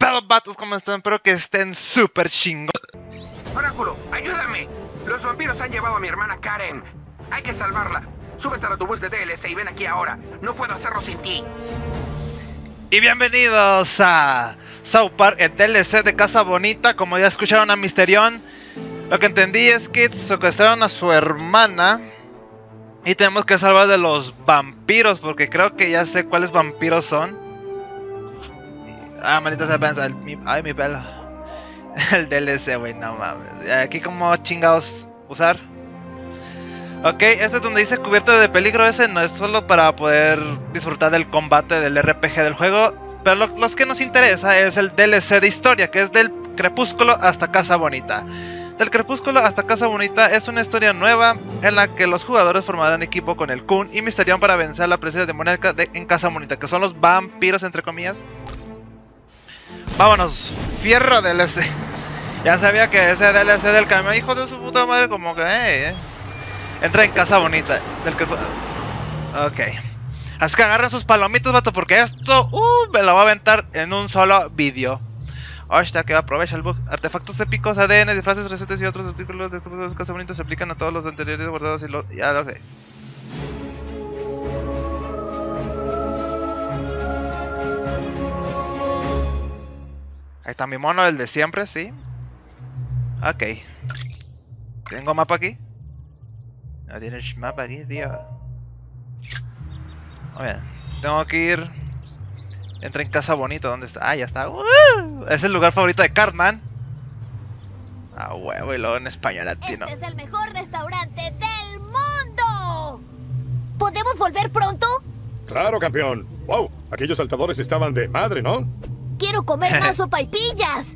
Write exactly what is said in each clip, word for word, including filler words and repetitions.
pedo, vatos? ¿Cómo están? Espero que estén súper chingos. Oráculo, ayúdame. Los vampiros han llevado a mi hermana Karen. Hay que salvarla. Súbete al autobús de D L C y ven aquí ahora. No puedo hacerlo sin ti. Y bienvenidos a South Park, el D L C de Casa Bonita. Como ya escucharon a Mysterion, lo que entendí es que secuestraron a su hermana y tenemos que salvar de los vampiros, porque creo que ya sé cuáles vampiros son. Ah, maldita sea, pensa, el, mi, ay, mi pelo. El D L C, güey, no mames. Aquí como chingados usar. Ok, este es donde dice cubierta de peligro. Ese no es solo para poder disfrutar del combate del R P G del juego, pero lo, los que nos interesa es el D L C de historia, que es del Crepúsculo hasta Casa Bonita. Del Crepúsculo hasta Casa Bonita es una historia nueva en la que los jugadores formarán equipo con el Kun y Mysterion para vencer la presencia demoníaca de, en Casa Bonita, que son los vampiros, entre comillas. Vámonos, fierro D L C. Ya sabía que ese D L C del camión, hijo de su puta madre, como que eh, eh. Entra en Casa Bonita del que... Ok. Así que agarren sus palomitas, vato, porque esto uh, me lo va a aventar en un solo vídeo. Hostia, que aprovecha el bug. Artefactos épicos, A D N, disfraces, recetas y otros artículos de Casa Bonita se aplican a todos los anteriores guardados y lo... Ya lo sé. Ahí está mi mono, el de siempre, sí. Ok. ¿Tengo mapa aquí? No tienes mapa aquí, tío. Muy bien. Tengo que ir. Entra en Casa Bonita. ¿Dónde está? Ah, ya está. ¡Uh! Es el lugar favorito de Cartman. Ah, huevo, y luego en español latino. Este es el mejor restaurante del mundo. ¿Podemos volver pronto? Claro, campeón. Wow, aquellos saltadores estaban de madre, ¿no? Quiero comer más sopaipillas.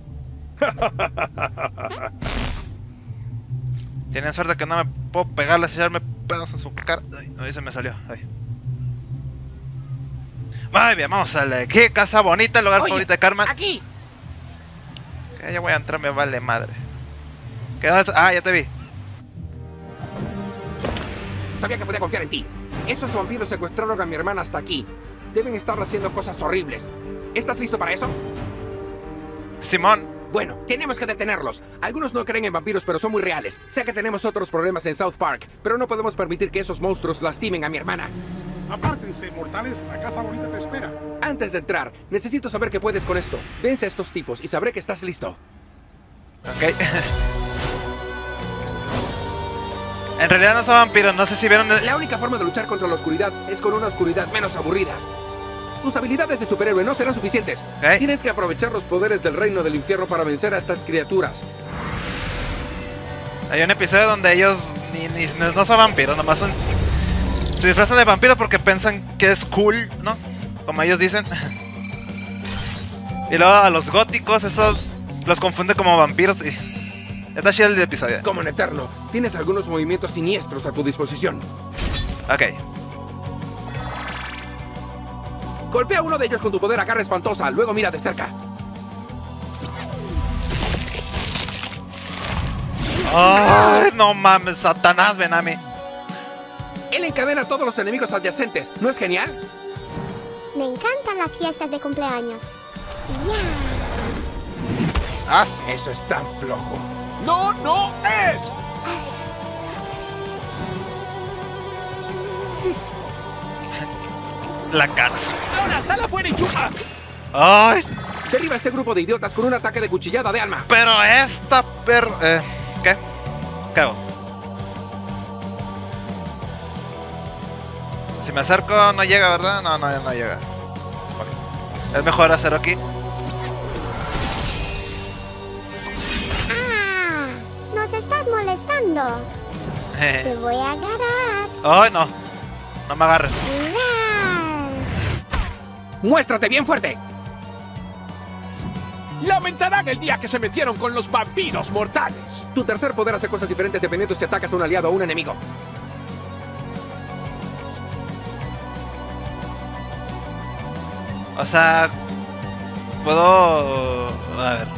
Tienen suerte que no me puedo pegarle, echarme pedos en su cara. Ay, ahí se me salió. Ay. Muy bien, vamos a la ¿qué? Casa Bonita, el lugar Oye, favorito de Cartman. Aquí. Que ya voy a entrar, me vale madre. ¿Qué vas? Ah, ya te vi. Sabía que podía confiar en ti. Esos vampiros secuestraron a mi hermana hasta aquí. Deben estar haciendo cosas horribles. ¿Estás listo para eso? Simón. Bueno, tenemos que detenerlos. Algunos no creen en vampiros, pero son muy reales. Sé que tenemos otros problemas en South Park, pero no podemos permitir que esos monstruos lastimen a mi hermana. Apártense, mortales, la Casa Bonita te espera. Antes de entrar, necesito saber que puedes con esto. Vence a estos tipos y sabré que estás listo. Ok. En realidad no son vampiros, no sé si vieron... El... La única forma de luchar contra la oscuridad es con una oscuridad menos aburrida. Tus habilidades de superhéroe no serán suficientes. Okay. Tienes que aprovechar los poderes del reino del infierno para vencer a estas criaturas. Hay un episodio donde ellos ni, ni, no son vampiros, nomás son... Se disfrazan de vampiros porque piensan que es cool, ¿no? Como ellos dicen. Y luego a los góticos, esos los confunde como vampiros y... Está chido el episodio. Como en Eterno, tienes algunos movimientos siniestros a tu disposición. Ok. Golpea a uno de ellos con tu poder a garra espantosa, luego mira de cerca. Ay, no mames, Satanás, ven a mí. Él encadena a todos los enemigos adyacentes, ¿no es genial? Me encantan las fiestas de cumpleaños. Ah, eso es tan flojo. ¡No, no es! la cara. ¡Ahora, sal afuera y chupa! Ay, Derriba a este grupo de idiotas con un ataque de cuchillada de alma. pero esta per... Eh, ¿qué? ¿Qué hago? Si me acerco no llega, ¿verdad? No, no, no llega. Okay. Es mejor hacerlo aquí. ¡Ah! ¡Nos estás molestando! Te voy a agarrar. Ay, no. No me agarres. ¡Rar! ¡Muéstrate bien fuerte! Lamentarán el día que se metieron con los vampiros mortales. Tu tercer poder hace cosas diferentes dependiendo si atacas a un aliado o a un enemigo. O sea... Puedo... A ver...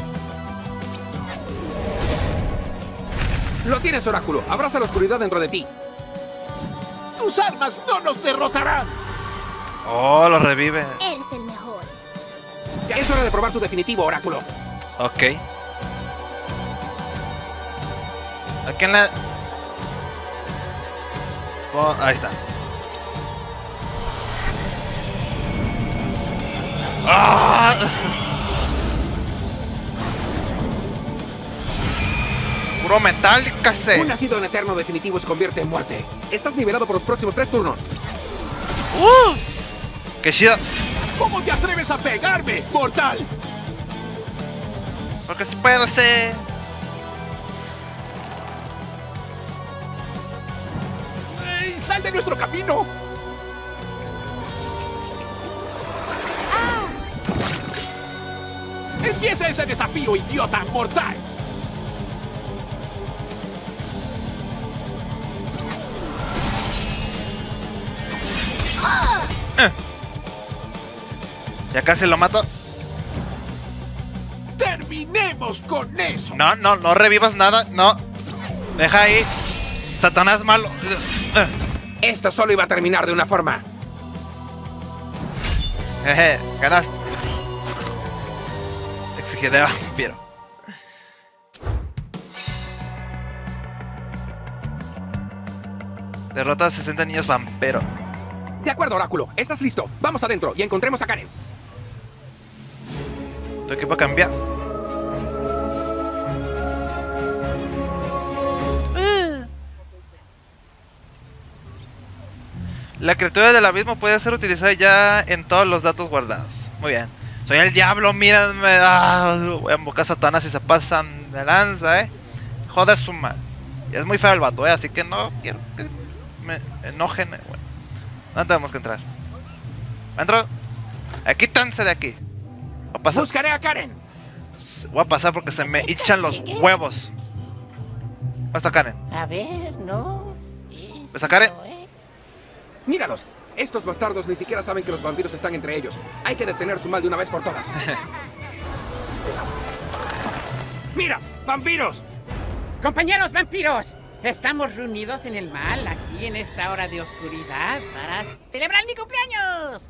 Lo tienes, Oráculo. Abraza la oscuridad dentro de ti. ¡Tus armas no nos derrotarán! Oh, lo revive. Eres el mejor. Es hora de probar tu definitivo, Oráculo. Ok. ¿A quién le...? Supongo- Ahí está. ¡Ah! Puro metal, casi. Un nacido en eterno definitivo se convierte en muerte. Estás nivelado por los próximos tres turnos. ¡Uh! ¡Qué chido! ¿Cómo te atreves a pegarme, mortal? Porque si puedo ser. ¡Ey, sal de nuestro camino! ¡Empieza ese desafío, idiota mortal! Eh. Ya casi lo mato. ¡Terminemos con eso! No, no, no revivas nada. No. Deja ahí. Satanás malo. Eh. Esto solo iba a terminar de una forma. Jeje, ganaste. Exigí de vampiro. Derrota a sesenta niños vampiro. De acuerdo, Oráculo. Estás listo. Vamos adentro y encontremos a Karen. Tu equipo cambia. La criatura del abismo puede ser utilizada ya en todos los datos guardados. Muy bien. Soy el diablo, mírenme. Ah, voy a invocar a Satanás si se pasan de lanza, eh. Joder su madre. Y es muy feo el vato, eh. Así que no quiero que me enojen. Eh. Bueno, no tenemos que entrar. ¿Entro? Eh, quítanse de aquí. Voy a pasar. Buscaré a Karen. Voy a pasar porque se me hinchan los huevos. ¿Dónde está Karen? A ver, no. ¿Ves a Karen? Míralos. Estos bastardos ni siquiera saben que los vampiros están entre ellos. Hay que detener su mal de una vez por todas. ¡Mira! ¡Vampiros! Compañeros vampiros, estamos reunidos en el mal aquí en esta hora de oscuridad para celebrar mi cumpleaños.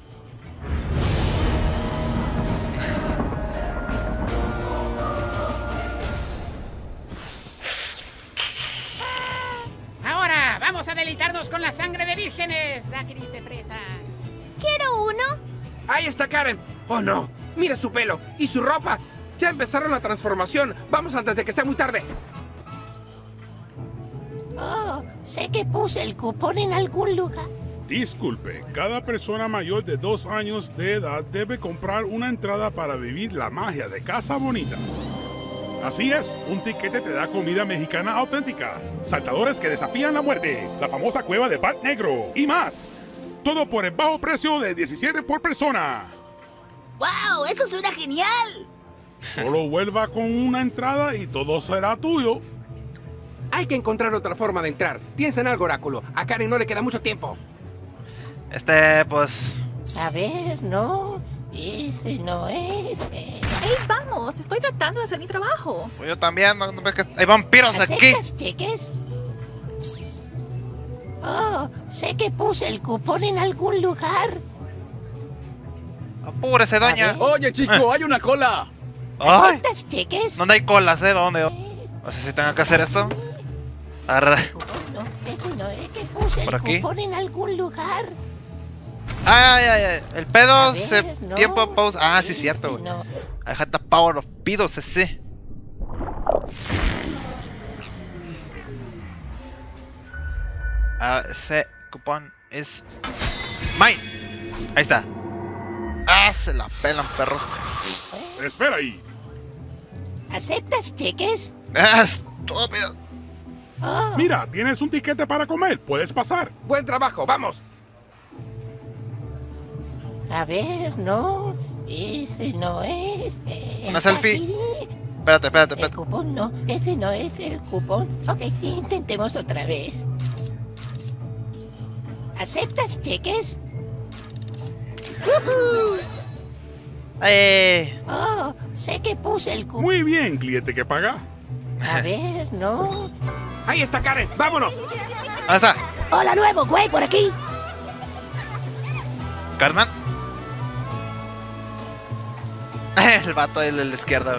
Ahora vamos a deleitarnos con la sangre de vírgenes, la gris de fresa. ¿Quiero uno? ¡Ahí está Karen! ¡Oh, no! ¡Mira su pelo! ¡Y su ropa! ¡Ya empezaron la transformación! ¡Vamos antes de que sea muy tarde! Oh, sé que puse el cupón en algún lugar. Disculpe, cada persona mayor de dos años de edad debe comprar una entrada para vivir la magia de Casa Bonita. Así es, un tiquete te da comida mexicana auténtica, saltadores que desafían la muerte, la famosa cueva de Bat Negro y más. Todo por el bajo precio de diecisiete por persona. ¡Wow! ¡Eso suena genial! Solo vuelva con una entrada y todo será tuyo. Hay que encontrar otra forma de entrar. Piensa en algo, Oráculo. A Karen no le queda mucho tiempo. Este, pues... A ver, no. Ese no es. Eh. ¡Ey, vamos! Estoy tratando de hacer mi trabajo. Pues yo también, ¿no, no ves que hay vampiros aquí? ¿Aceptas cheques? Oh, sé que puse el cupón en algún lugar. Apúrese, doña. Oye, chico, hay una cola. Ay, ¿Aceptas cheques? ¿dónde hay colas, eh? ¿Dónde? No sé si tengo que hacer esto. Agarra. No, ese no es que puse ¿Por el aquí? cupón en algún lugar. Ay, ay, ay. El pedo A ver, se... no. Tiempo de pausa. Ah, sí, Ese cierto, güey. no. I had the power of pedos, ese. Ah, ese cupón es... Mine. Ahí está. Ah, se la pelan, perros. Espera ahí. ¿Aceptas cheques? Ah, estúpido. Oh, Mira, tienes un tiquete para comer, puedes pasar. ¡Buen trabajo! ¡Vamos! a ver, no. Ese no es. Eh, Una está selfie. aquí. Espérate, espérate, El espérate. cupón no, ese no es el cupón. Ok, intentemos otra vez. ¿Aceptas cheques? ¡Woohoo! Eh, Oh, sé que puse el cupón. Muy bien, cliente que paga. A ver, no. ¡Ahí está Karen! ¡Vámonos! ¿dónde está? Hola, nuevo, güey, por aquí. ¿Carmen? El vato de la izquierda.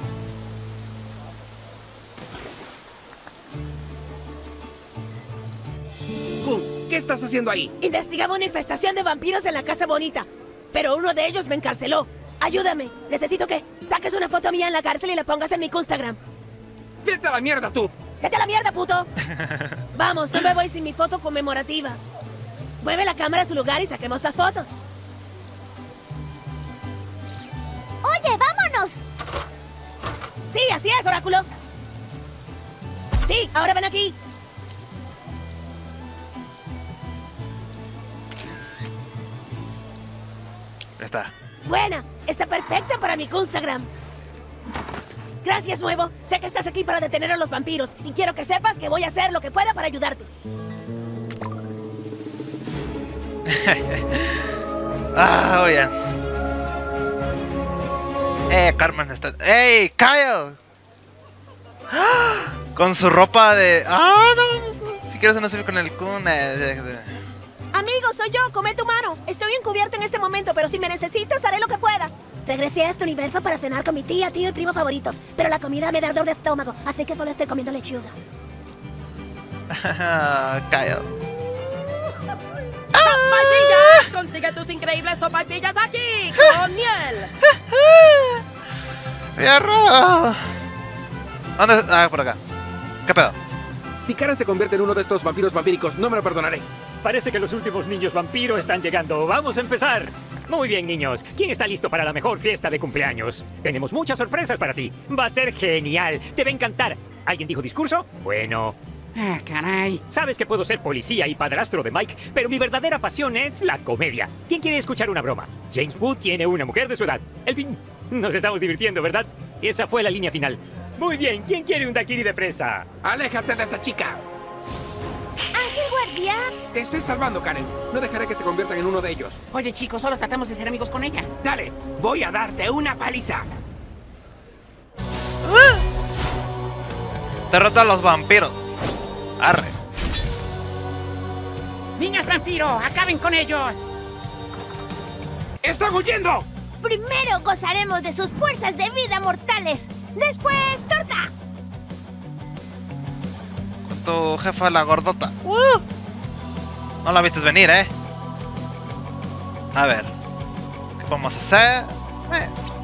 Kun, ¿qué estás haciendo ahí? Investigaba una infestación de vampiros en la Casa Bonita, pero uno de ellos me encarceló. Ayúdame. Necesito que saques una foto mía en la cárcel y la pongas en mi Instagram. ¡Vete a la mierda, tú! ¡Vete a la mierda, puto! Vamos, no me voy sin mi foto conmemorativa. Mueve la cámara a su lugar y saquemos las fotos. Oye, vámonos. Sí, así es, Oráculo. Sí, ahora ven aquí. Ya está. Buena, está perfecta para mi Instagram. Gracias, Nuevo. Sé que estás aquí para detener a los vampiros y quiero que sepas que voy a hacer lo que pueda para ayudarte. Ah, oye. Eh, Carmen está... ¡Ey, Kyle! ¡Ah! Con su ropa de... ¡Ah, no! Si quieres una selfie con el Kun... Eh, Amigo, soy yo, come tu mano. Estoy encubierto en este momento, pero si me necesitas, haré lo que pueda. Regresé a este universo para cenar con mi tía, tío y primo favoritos, pero la comida me da ardor de estómago, así que solo estoy comiendo lechuga. Kyle. ¡Sopaipillas! ¡Consigue tus increíbles sopaipillas aquí! ¡Con miel! ¡Fierro! ¿Dónde? Ah, por acá. ¿Qué pedo? Si Karen se convierte en uno de estos vampiros vampíricos, no me lo perdonaré. Parece que los últimos niños vampiros están llegando. ¡Vamos a empezar! Muy bien, niños. ¿Quién está listo para la mejor fiesta de cumpleaños? Tenemos muchas sorpresas para ti. Va a ser genial. Te va a encantar. ¿Alguien dijo discurso? Bueno. Ah, caray. Sabes que puedo ser policía y padrastro de Mike, pero mi verdadera pasión es la comedia. ¿Quién quiere escuchar una broma? James Wood tiene una mujer de su edad. El fin. Nos estamos divirtiendo, ¿verdad? Y esa fue la línea final. Muy bien. ¿Quién quiere un daiquiri de fresa? ¡Aléjate de esa chica! ¡Ángel guardián! Te estoy salvando, Karen. No dejaré que te conviertan en uno de ellos. Oye, chicos, solo tratamos de ser amigos con ella. Dale, voy a darte una paliza. Derrota a los vampiros. Arre. ¡Niños vampiro! ¡Acaben con ellos! ¡Están huyendo! Primero gozaremos de sus fuerzas de vida mortales. Después, torta. Tu jefa, la gordota. Uh. No la viste venir, ¿eh? A ver. ¿Qué podemos hacer? Eh.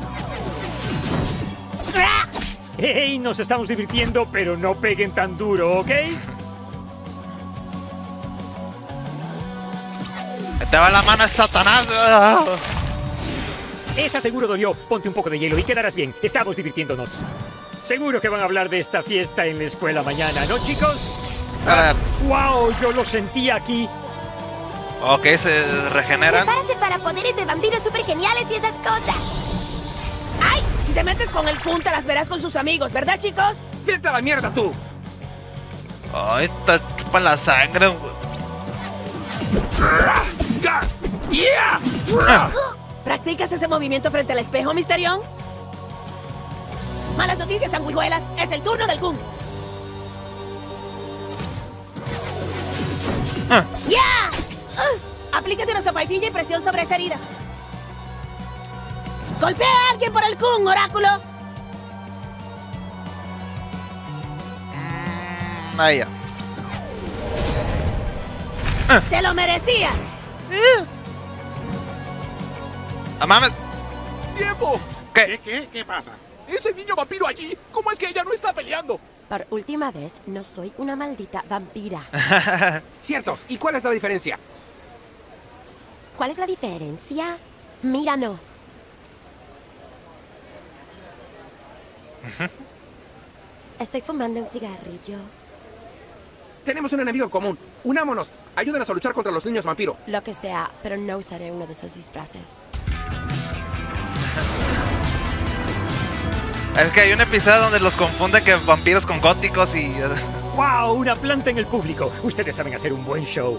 ¡Hey! Nos estamos divirtiendo, pero no peguen tan duro, ¿ok? Te va la mano, es Satanás. Esa seguro dolió. Ponte un poco de hielo y quedarás bien. Estamos divirtiéndonos. Seguro que van a hablar de esta fiesta en la escuela mañana, ¿no, chicos? A ver. ¡Wow! Yo lo sentí aquí. Ok, se regeneran. Prepárate para poderes de vampiros super geniales y esas cosas. ¡Ay! Si te metes con el Kun, te las verás con sus amigos, ¿verdad, chicos? ¡Vete a la mierda, tú! Ay, te chupan la sangre. ¡Yeah! ¿Practicas ese movimiento frente al espejo, Misterión? Malas noticias, sanguijuelas. Es el turno del Kun. Ah. ¡Ya! Yeah. Uh, aplícate una sopaipilla y presión sobre esa herida. ¡Golpea a alguien por el Kun, Oráculo! Mm, ahí ya. Ah. ¡Te lo merecías! ¡Ah, mames! ¡Tiempo! ¿Qué? ¿Qué, qué? ¿Qué pasa? ¡Ese niño vampiro allí! ¿Cómo es que ella no está peleando? Por última vez, no soy una maldita vampira. Cierto. ¿Y cuál es la diferencia? ¿Cuál es la diferencia? Míranos. Estoy fumando un cigarrillo. Tenemos un enemigo común. Unámonos. Ayúdenos a luchar contra los niños vampiro. Lo que sea, pero no usaré uno de esos disfraces. Es que hay un episodio donde los confunden que vampiros con góticos y... ¡Wow! Una planta en el público. Ustedes saben hacer un buen show.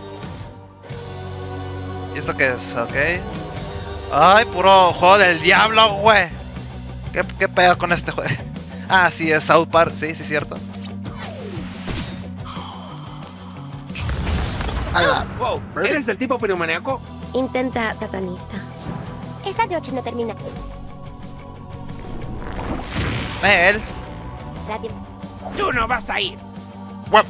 ¿Y esto qué es? Ok. Ay, puro juego del diablo, güey. ¿Qué, qué pedo con este juego? Ah, sí, es South Park. Sí, sí, cierto. Ah, wow. ¿Eres del tipo piromaníaco? Intenta satanista. Esta noche no termina. Él. Tú no vas a ir. Huevo.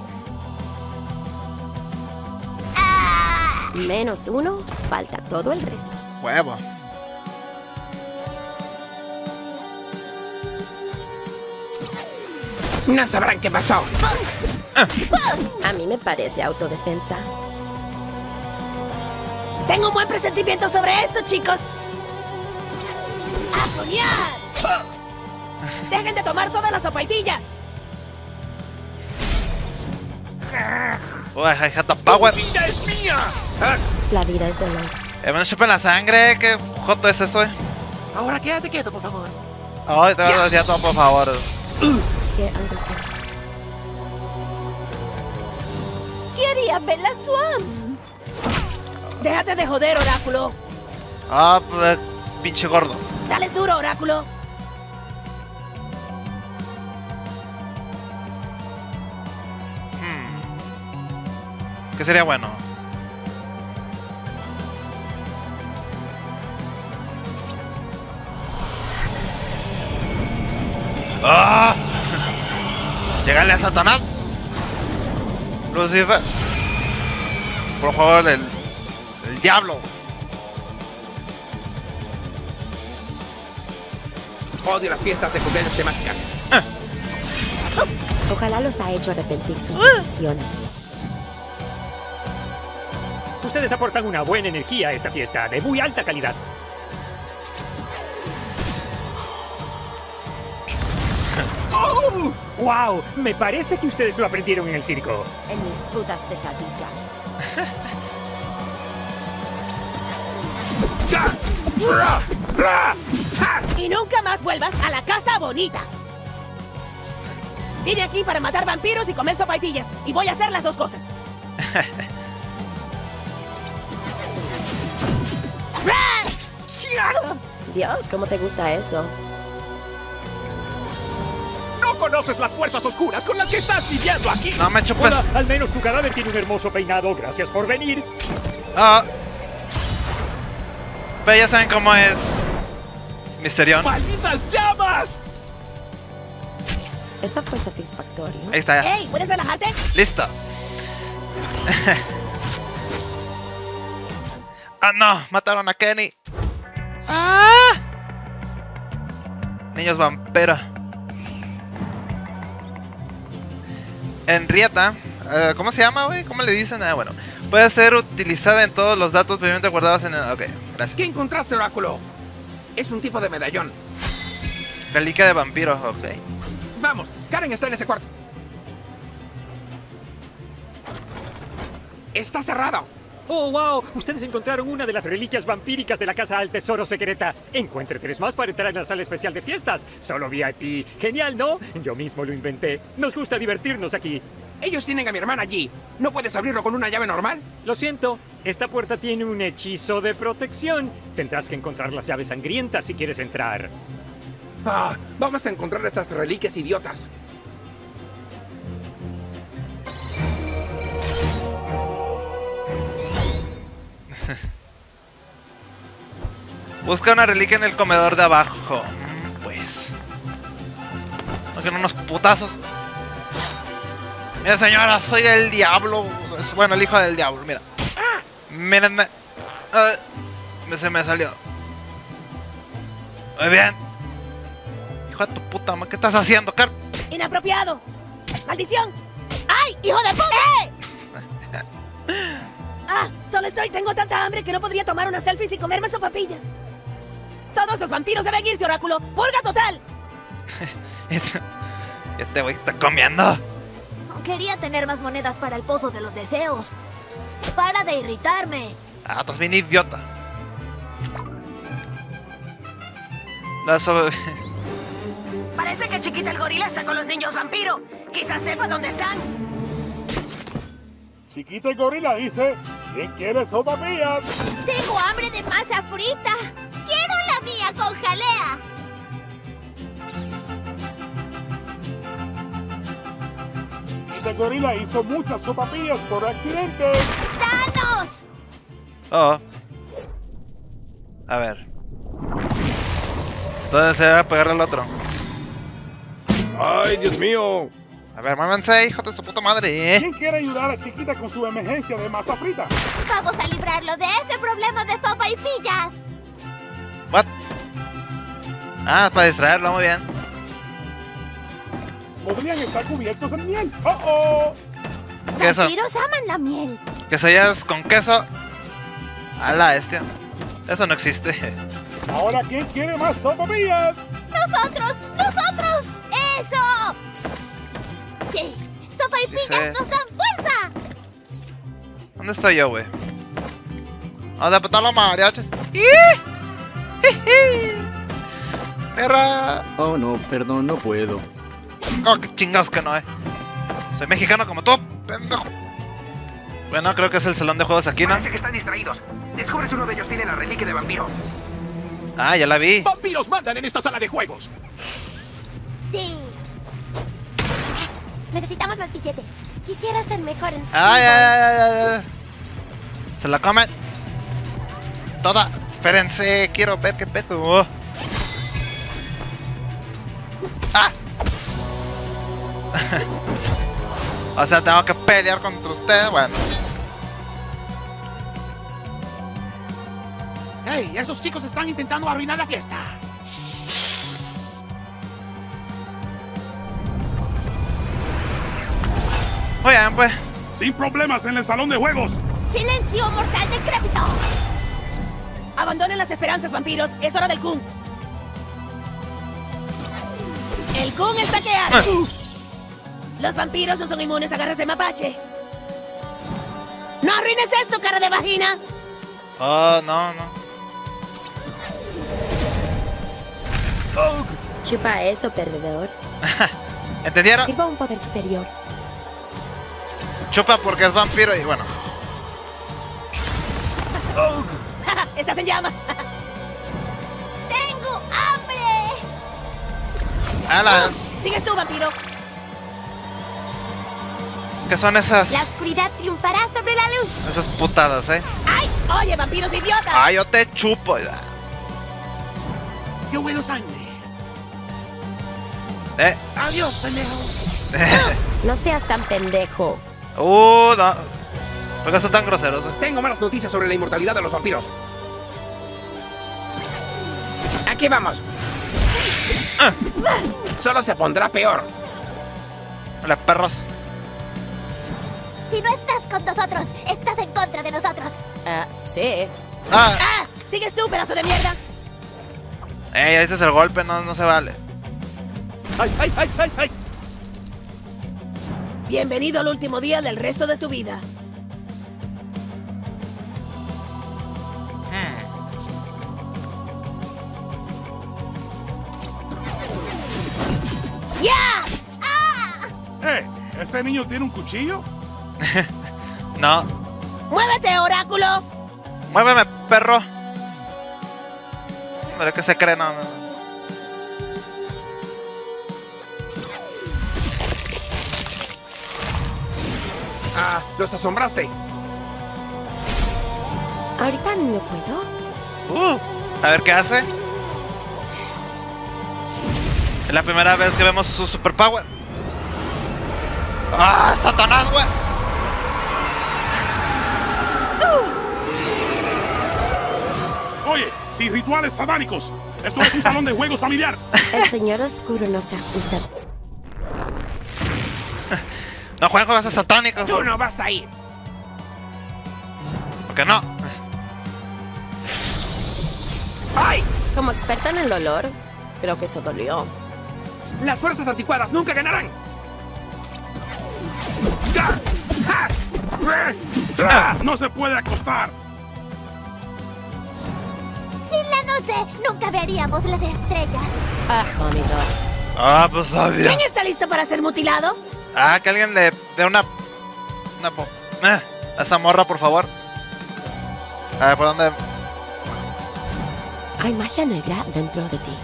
Menos uno, falta todo el resto. Huevo. No sabrán qué pasó. A mí me parece autodefensa. Tengo un buen presentimiento sobre esto, chicos. ¡A soñar! ¡Dejen de tomar todas las sopaipillas! Uy, I had the power. ¡Tu vida es mía! La vida es de ley. Eh, me chupen la sangre. ¿Qué joto es eso, eh? Ahora quédate quieto, por favor. Ay, te voy a decir todo, por favor. ¿Qué antes que? ¿Qué haría Bella Swan? ¡Déjate de joder, Oráculo! Ah, pues, pinche gordo. ¡Dales duro, Oráculo! ¿Qué sería bueno? ¡Ah! ¡Llegale a Satanás! Lucifer. Por favor, del, del diablo. Odio las fiestas de cumpleaños temáticas. Ojalá los ha hecho arrepentir sus decisiones. Ustedes aportan una buena energía a esta fiesta, de muy alta calidad. ¡Oh! ¡Wow! Me parece que ustedes lo aprendieron en el circo. En mis putas pesadillas. Y nunca más vuelvas a la casa bonita. Vine aquí para matar vampiros y comer sopaipillas. Y voy a hacer las dos cosas. Dios, ¿cómo te gusta eso? ¡No conoces las fuerzas oscuras con las que estás viviendo aquí! No me chupes. Hola, al menos tu cadáver tiene un hermoso peinado. Gracias por venir. Ah. Pero ya saben cómo es Misterión. ¡Malditas llamas! Eso fue satisfactorio. Ahí está. ¡Ey! ¿Puedes relajarte? Listo. Ah, no. Mataron a Kenny. Ah. Niños vampiro. Henrietta. Uh, ¿Cómo se llama, güey? ¿Cómo le dicen? Ah, bueno. Puede ser utilizada en todos los datos previamente guardados en el... Ok, gracias. ¿Qué encontraste, Oráculo? Es un tipo de medallón. Reliquia de vampiro, ok. Vamos, Karen está en ese cuarto. Está cerrado. ¡Oh, wow! Ustedes encontraron una de las reliquias vampíricas de la Casa al Tesoro Secreta. Encuentre tres más para entrar en la sala especial de fiestas. Solo V I P. Genial, ¿no? Yo mismo lo inventé. Nos gusta divertirnos aquí. Ellos tienen a mi hermana allí. ¿No puedes abrirlo con una llave normal? Lo siento. Esta puerta tiene un hechizo de protección. Tendrás que encontrar las llaves sangrientas si quieres entrar. Ah, vamos a encontrar estas reliquias idiotas. Busca una reliquia en el comedor de abajo. Pues. No quiero unos putazos. Mira, señora, soy el diablo. Bueno, el hijo del diablo, mira. Mírenme. Uh, se me salió. Muy bien. Hijo de tu puta madre, ¿qué estás haciendo, Car? ¡Inapropiado! ¡Maldición! ¡Ay, hijo de puta! ¡Eh! ¡Ah! Solo estoy... Tengo tanta hambre que no podría tomar una selfie sin comerme sopapillas. Todos los vampiros deben irse, Oráculo. ¡Purga total! Este güey está comiendo. Quería tener más monedas para el pozo de los deseos. Para de irritarme. Ah, estás bien idiota. La sobre... Parece que Chiquita el gorila está con los niños vampiro. Quizás sepa dónde están. Chiquita el gorila dice: ¿quién quiere sopapillas? Tengo hambre de masa frita. Quiero la mía con jalea. Chiquita el gorila hizo muchas sopapillas por accidente. ¡Danos! Oh. A ver. ¿Dónde se va a pegarle al otro? ¡Ay, Dios mío! A ver, muévanse, hijo de su puta madre. ¿eh? ¿Quién quiere ayudar a Chiquita con su emergencia de masa frita? Vamos a librarlo de ese problema de sopa y pillas. What? Ah, para distraerlo, muy bien. Podrían estar cubiertos en miel. ¡Oh, oh! ¿Qué es eso? Vampiros aman la miel. Quesadillas con queso. A la bestia. Eso no existe. Ahora, ¿quién quiere más sopapillas? ¡Nosotros! ¡Nosotros! ¡Eso! Sí. ¡Sopa y pillas Dice... nos dan fuerza! ¿Dónde estoy yo, güey? Vamos a apuntar los mariachis. ¡Perra! Oh, no, perdón, no puedo. Oh, qué chingados que no, eh. Soy mexicano como tú, pendejo. Bueno, creo que es el salón de juegos aquí, ¿no? Parece que están distraídos. Descubres uno de ellos tiene la reliquia de vampiro. Ah, ya la vi. ¡Vampiros mandan en esta sala de juegos! Sí. Necesitamos más billetes. Quisiera ser mejor en Ay, ay, ay, ay, ay. Se la comen. Toda. Espérense, quiero ver qué pedo. Ah. O sea, tengo que pelear contra ustedes. Bueno. ¡Hey! Esos chicos están intentando arruinar la fiesta. Oigan, pues. Sin problemas en el salón de juegos. ¡Silencio, mortal decrépito! Abandonen las esperanzas, vampiros. Es hora del Kung. El Kung está que arde. Los vampiros no son inmunes a garras de mapache. ¡No arruines esto, cara de vagina! Oh, no, no. Chupa eso, perdedor. ¿Entendieron? Sirva un poder superior. Chupa porque es vampiro y bueno. ¡Estás en llamas! ¡Tengo hambre! ¡Hala! ¡Sigues tú, vampiro! ¿Qué son esas? La oscuridad triunfará sobre la luz. Esas putadas, eh. ¡Ay! ¡Oye, vampiros idiotas! ¡Ay, yo te chupo! Yo huelo sangre. Eh. Adiós, pendejo. No seas tan pendejo. Uh, no. ¿Por qué son tan groseros? Eh? Tengo malas noticias sobre la inmortalidad de los vampiros. Aquí vamos. Ah. Solo se pondrá peor. Hola, perros. Si no estás con nosotros, estás en contra de nosotros. Ah, sí. Ah. ¡Ah! ¡Sigues tú, pedazo de mierda! Ey, este es el golpe, no, no se vale. ¡Ay, ay, ay, ay, ay! Bienvenido al último día del resto de tu vida. ¡Ya! ¡Ah! Eh, ¿ese niño tiene un cuchillo? No. ¡Muévete, oráculo! Muéveme, perro. Pero que se cree, no, no. Ah, los asombraste. Ahorita no puedo. Uh, a ver qué hace. Es la primera vez que vemos su superpower. ¡Ah, Satanás, güey! Oye, sin rituales satánicos. Esto es un salón de juegos familiar. El señor oscuro no se ajusta. No jueguen con esos satánicos. Tú no vas a ir. ¿Por qué no? ¡Ay! Como experta en el dolor, creo que eso dolió. Las fuerzas anticuadas nunca ganarán. No se puede acostar. Sin la noche, nunca veríamos las estrellas. Ah, amigo. Ah, pues obvio. ¿Quién está listo para ser mutilado? Ah, que alguien le dé una... Una... po- Eh, a esa morra, por favor. A ver, ¿por dónde? Hay magia negra dentro de ti.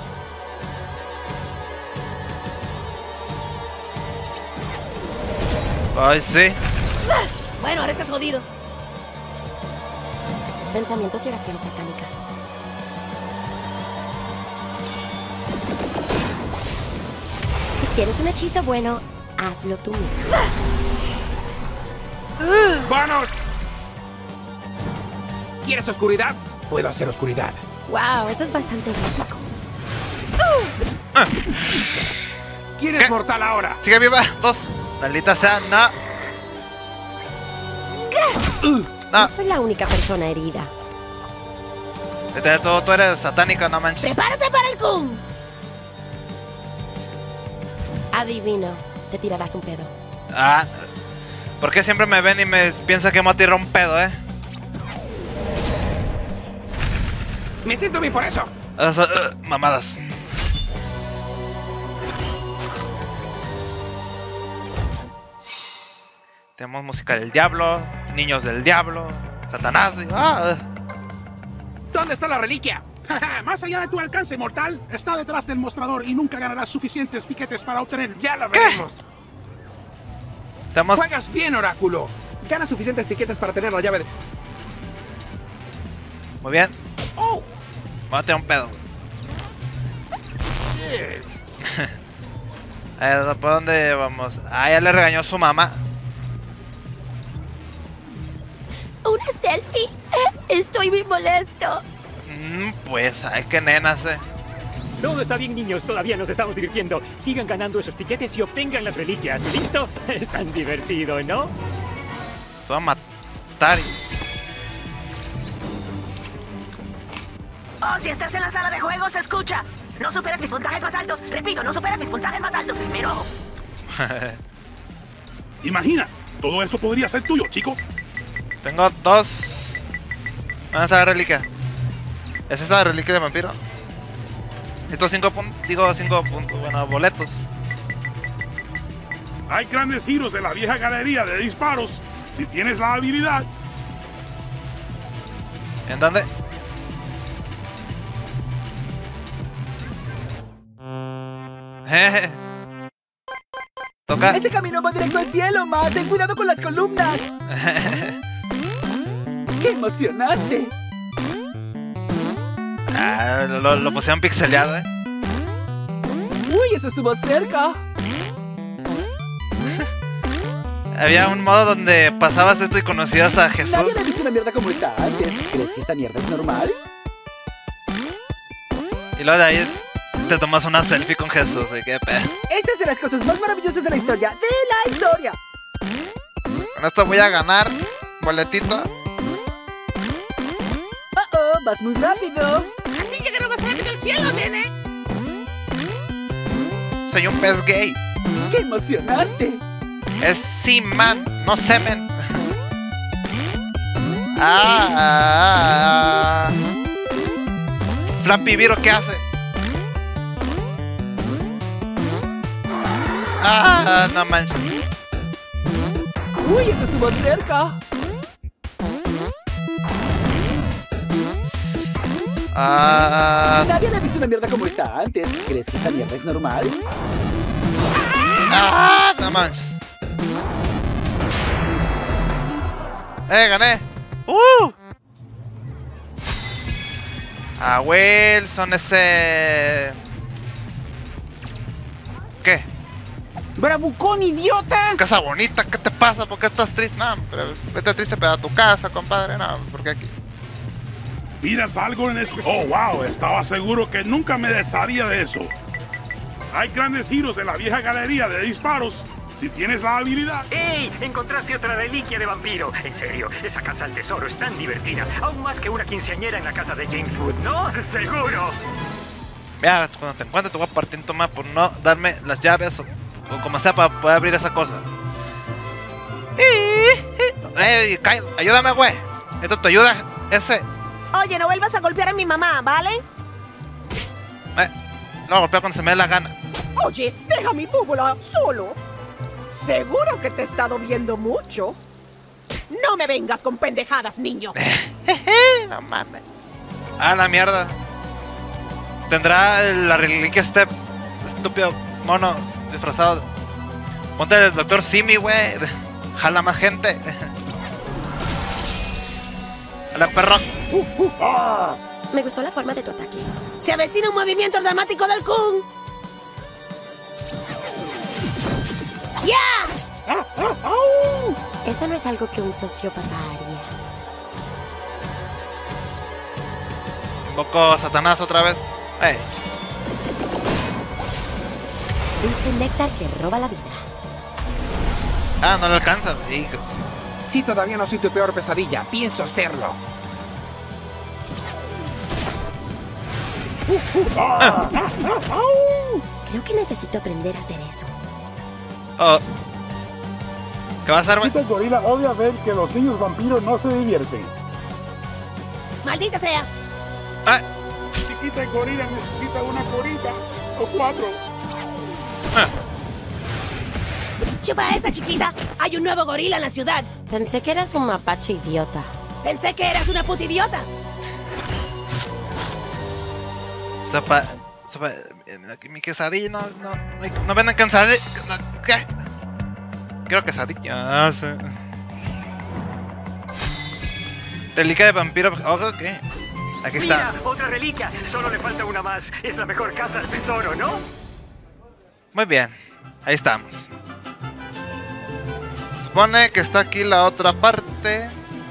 Ay, sí. Bueno, ahora estás jodido. Pensamientos y oraciones satánicas. Si ¿Quieres un hechizo bueno? Hazlo tú mismo. ¡Vanos! ¿Quieres oscuridad? Puedo hacer oscuridad. Wow, eso es bastante gráfico. Ah. ¿Quién es mortal ahora? Sigue viva. Dos. Maldita sea. No. No. No soy la única persona herida. Tú, tú eres satánica, no manches. ¡Prepárate para el Kun! Adivino, te tirarás un pedo. Ah, ¿por qué siempre me ven y me piensan que me voy a tirar un pedo, eh? Me siento bien por eso. eso uh, mamadas. Tenemos música del diablo, niños del diablo, Satanás. Ah. ¿Dónde está la reliquia? Más allá de tu alcance, mortal, está detrás del mostrador y nunca ganarás suficientes tiquetes para obtener. Ya lo veremos. Estamos... Juegas bien, Oráculo. Ganas suficientes tiquetes para tener la llave de... Muy bien. Oh. Me voy a tirar un pedo. Yes. eh, ¿Por dónde vamos? Ah, ya le regañó su mamá. ¿Una selfie? Estoy muy molesto. Mm, pues, ay, qué nenas, eh. Todo está bien, niños. Todavía nos estamos divirtiendo. Sigan ganando esos tiquetes y obtengan las reliquias. ¿Listo? Es tan divertido, ¿no? Te voy a matar. Oh, si estás en la sala de juegos, escucha. No superes mis puntajes más altos. Repito, no superes mis puntajes más altos. Pero... Imagina, todo eso podría ser tuyo, chico. Tengo dos. ¿Dónde está la reliquia? ¿Es esa la reliquia de vampiro? Estos cinco puntos, digo cinco puntos, bueno, boletos. Hay grandes giros de la vieja galería de disparos. Si tienes la habilidad. ¿En dónde? Jeje. Toca. Ese camino va directo al cielo, Ma. Ten cuidado con las columnas. ¡Qué emocionante! Ah, lo, lo pusieron pixeleado, eh. Uy, eso estuvo cerca. Había un modo donde pasabas esto y conocías a Jesús. Nadie me visto una mierda como esta antes. ¿Crees que esta mierda es normal? Y luego de ahí te tomas una selfie con Jesús, y qué pedo. Esta es de las cosas más maravillosas de la historia. ¡De la historia! Con esto voy a ganar boletito. Oh, oh, vas muy rápido. Así llegará más rápido al cielo, nene. Soy un pez gay. ¡Qué emocionante! Es Seaman, no semen. Ah, ah, ah. Flappy Viro, ¿qué hace? Ah, no manches. Uy, eso estuvo cerca. Ah. Nadie había visto una mierda como esta antes. ¿Crees que esta mierda es normal? Ah, no manches. Eh, gané. Uh. A Wilson ese. ¿Qué? ¡Bravucón, idiota! Casa bonita, ¿qué te pasa? ¿Por qué estás triste? No, pero vete triste pero a tu casa, compadre. No, porque aquí. ¿Miras algo en especial? Oh, wow, estaba seguro que nunca me desharía de eso. Hay grandes giros en la vieja galería de disparos. Si tienes la habilidad. ¡Ey! Encontraste otra reliquia de vampiro. En serio, esa casa al tesoro es tan divertida. Aún más que una quinceañera en la casa de James Wood, ¿no? ¡Seguro! Mira, cuando te encuentres te voy a partir en tu mano por no darme las llaves o, o como sea para poder abrir esa cosa. ¡Ey, Kyle! ¡Ayúdame, güey! Esto te ayuda, ese. Oye, no vuelvas a golpear a mi mamá, ¿vale? Eh, no, golpea cuando se me dé la gana. Oye, deja mi búbola solo. Seguro que te he estado viendo mucho. No me vengas con pendejadas, niño. No mames. Ah, la mierda. Tendrá la reliquia este estúpido mono disfrazado. Ponte el doctor Simi, güey. Jala más gente. Hola, perro. Me gustó la forma de tu ataque. Se avecina un movimiento dramático del Kun. ¡Ya! Eso no es algo que un sociópata haría. Invoco a Satanás otra vez. Hey. Dulce néctar que roba la vida. Ah, no le alcanza, hijos. Si todavía no soy tu peor pesadilla, pienso serlo. Ah. Creo que necesito aprender a hacer eso. Oh. ¿Qué va a hacer, güey? Chiquita gorila odia ver que los niños vampiros no se divierten. ¡Maldita sea! Ah. Chiquita gorila necesita una gorila o cuatro. Ah. ¡Chupa esa, chiquita! ¡Hay un nuevo gorila en la ciudad! Pensé que eras un mapache idiota. Pensé que eras una puta idiota. Sopa... Sopa... Mi quesadilla, no... No, no, no venden quesadilla... ¿Qué? Quiero quesadilla... Sí. Reliquia de vampiro... Ojo, ¿qué? Aquí está. Mira, otra reliquia. Solo le falta una más. Es la mejor casa al tesoro, ¿no? Muy bien. Ahí estamos. Se supone que está aquí la otra parte.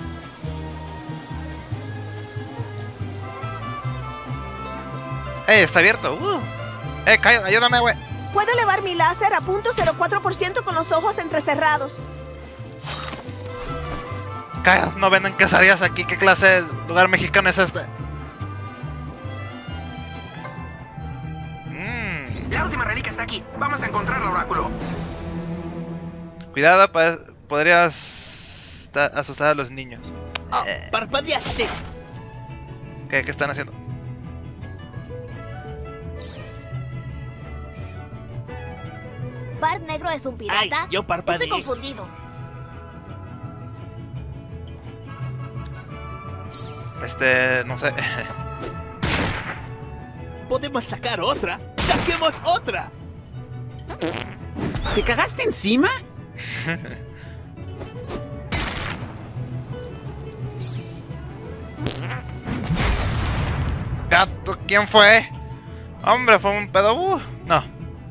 ¡Eh! Está abierto. Uh. ¡Eh! Cállate, ayúdame, güey. Puedo elevar mi láser a punto cero cuatro por ciento con los ojos entrecerrados. Cállate, no venden quesadillas aquí. ¿Qué clase de lugar mexicano es este? Mm. La última reliquia está aquí. Vamos a encontrarla, oráculo. Cuidado, pues, podrías asustar a los niños. Oh, eh. ¡Parpadeaste! ¿Qué, ¿Qué están haciendo? ¿Bart Negro es un pirata? Ay, yo parpadeé. Estoy confundido. Este... no sé. ¿Podemos sacar otra? ¡Saquemos otra! ¿Te cagaste encima? Gato, ¿quién fue? Hombre, fue un pedo. Uh, no.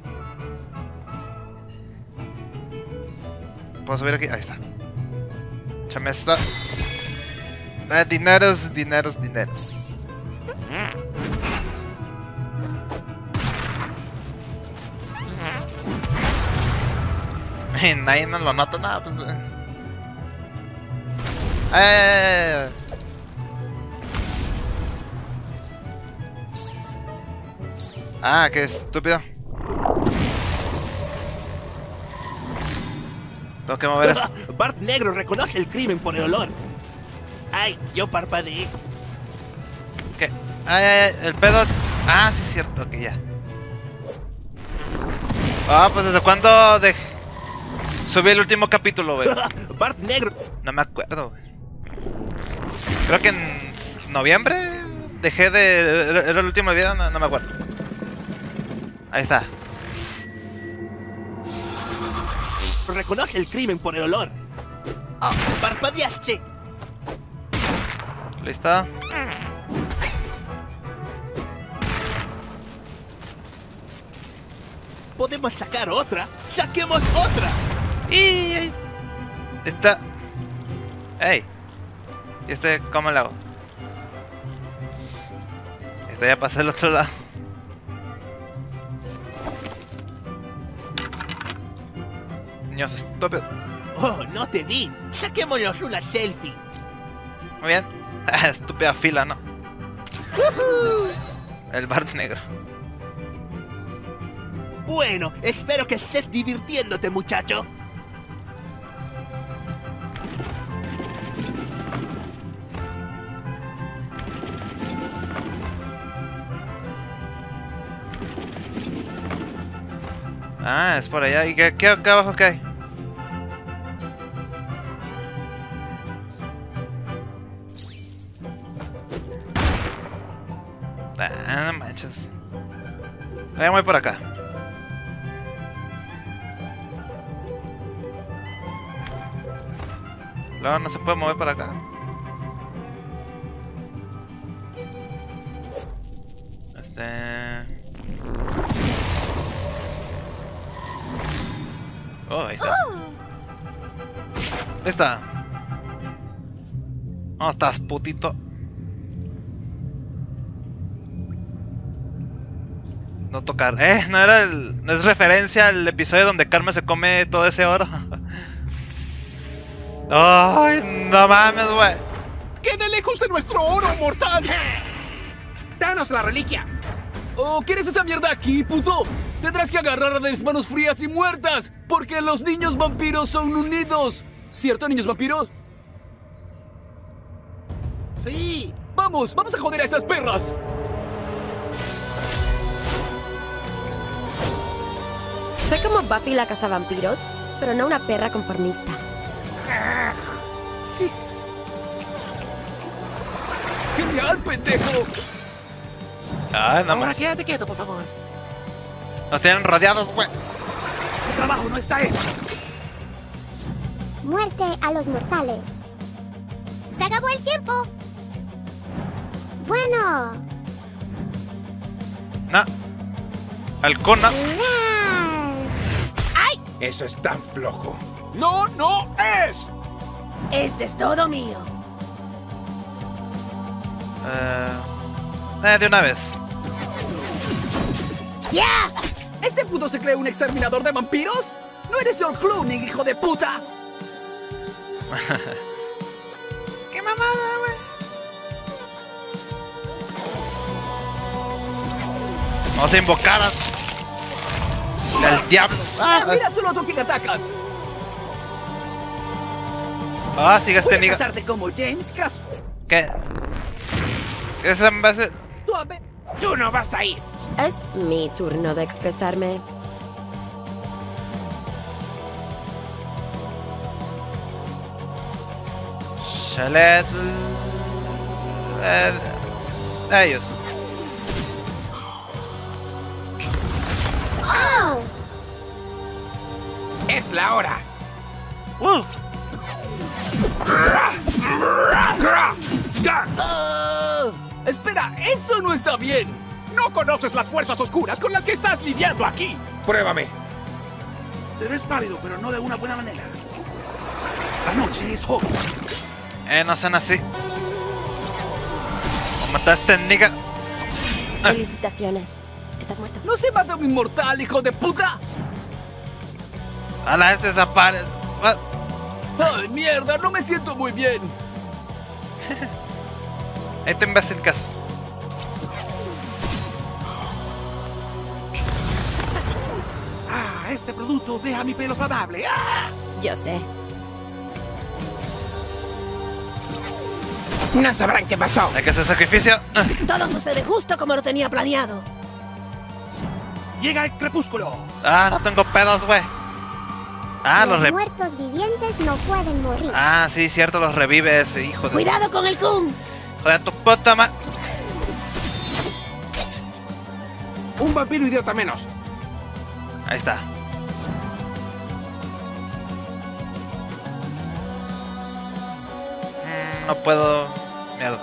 ¿Puedo subir aquí? Ahí está. Échame esta. Eh, dineros, dineros, dineros. Y nadie no lo nota nada, pues. Eh. Ah, qué estúpido. Tengo que mover esto. Bart Negro reconoce el crimen por el olor. Ay, yo parpadeé. ¿Qué? Ay, ay, ay, el pedo. Ah, sí es cierto, que ya. Ah, pues desde cuándo de... subí el último capítulo, güey. Bart Negro. No me acuerdo, güey. Creo que en noviembre dejé de... era el último video, no, no me acuerdo. Ahí está. Reconoce el crimen por el olor. Oh, parpadeaste. ¿Listo? ¿Podemos sacar otra? ¡Saquemos otra! Y ahí está. ¡Ey! ¿Y este cómo lo hago? Este ya pasé al otro lado. Niños estúpidos. Oh, no te vi. Saquémonos una selfie. Muy bien. Estúpida fila, ¿no? ¡Woohoo! El Bart Negro. Bueno, espero que estés divirtiéndote, muchacho. Ah, es por allá. ¿Y qué, qué acá abajo qué hay? Ah, no manches. Ahí voy por acá. Luego no se puede mover para acá. Este... Oh. Oh, ahí está. Ahí está. ¿Dónde estás, putito? No tocar. Eh, no era el. No es referencia al episodio donde Carmen se come todo ese oro. Ay, no mames, güey. ¡Quede lejos de nuestro oro, mortal! ¡Danos la reliquia! ¿O quieres esa mierda aquí, puto? Tendrás que agarrar de mis manos frías y muertas, porque los niños vampiros son unidos. ¿Cierto, niños vampiros? Sí. Vamos, vamos a joder a esas perras. Soy como Buffy la cazavampiros, pero no una perra conformista. Sí. ¡Genial, pendejo! Ay, no Ahora más. quédate quieto, por favor. Nos tienen rodeados, güey. Tu trabajo no está hecho. Muerte a los mortales. ¡Se acabó el tiempo! Bueno. No. Halcona. ¡Ay! Eso es tan flojo. ¡No, no es! Este es todo mío. Eh, eh, de una vez. ¡Ya! ¿Este puto se cree un exterminador de vampiros? ¡No eres George Clooney, hijo de puta! ¡Qué mamada, güey! Vamos a invocar a... al diablo. Ah, ¡Mira solo a tú quien atacas! ah sigue este Voy a niga. casarte como James Cass. ¿Qué? ¿Qué se me hace? Tú, a ver. ¡Tú no vas a ir! Es mi turno de expresarme. Chalet. Eh, ellos. ¡Oh! ¡Es la hora! Uh. Ah, espera, eso no está bien. No conoces las fuerzas oscuras con las que estás lidiando aquí. ¡Pruébame! Te ves pálido, pero no de una buena manera. La noche es joven. Eh, no sean así. ¿Cómo está este nigga? Felicitaciones. Estás muerto. ¡No se mata un inmortal, hijo de puta! A la este desaparece. What? ¡Ay, mierda! No me siento muy bien. Este imbécil que haces. Ah, este producto deja mi pelo saludable. ¡Ah! Yo sé. No sabrán qué pasó. Hay que hacer sacrificio. Todo sucede justo como lo tenía planeado. Llega el crepúsculo. Ah, no tengo pedos, güey. Ah, los Los re... muertos vivientes no pueden morir. Ah, sí, cierto, los revive ese hijo de... ¡Cuidado con el Kun! Joder, tu puta ma... Un vampiro idiota menos. Ahí está. Mm, no puedo... Mierda.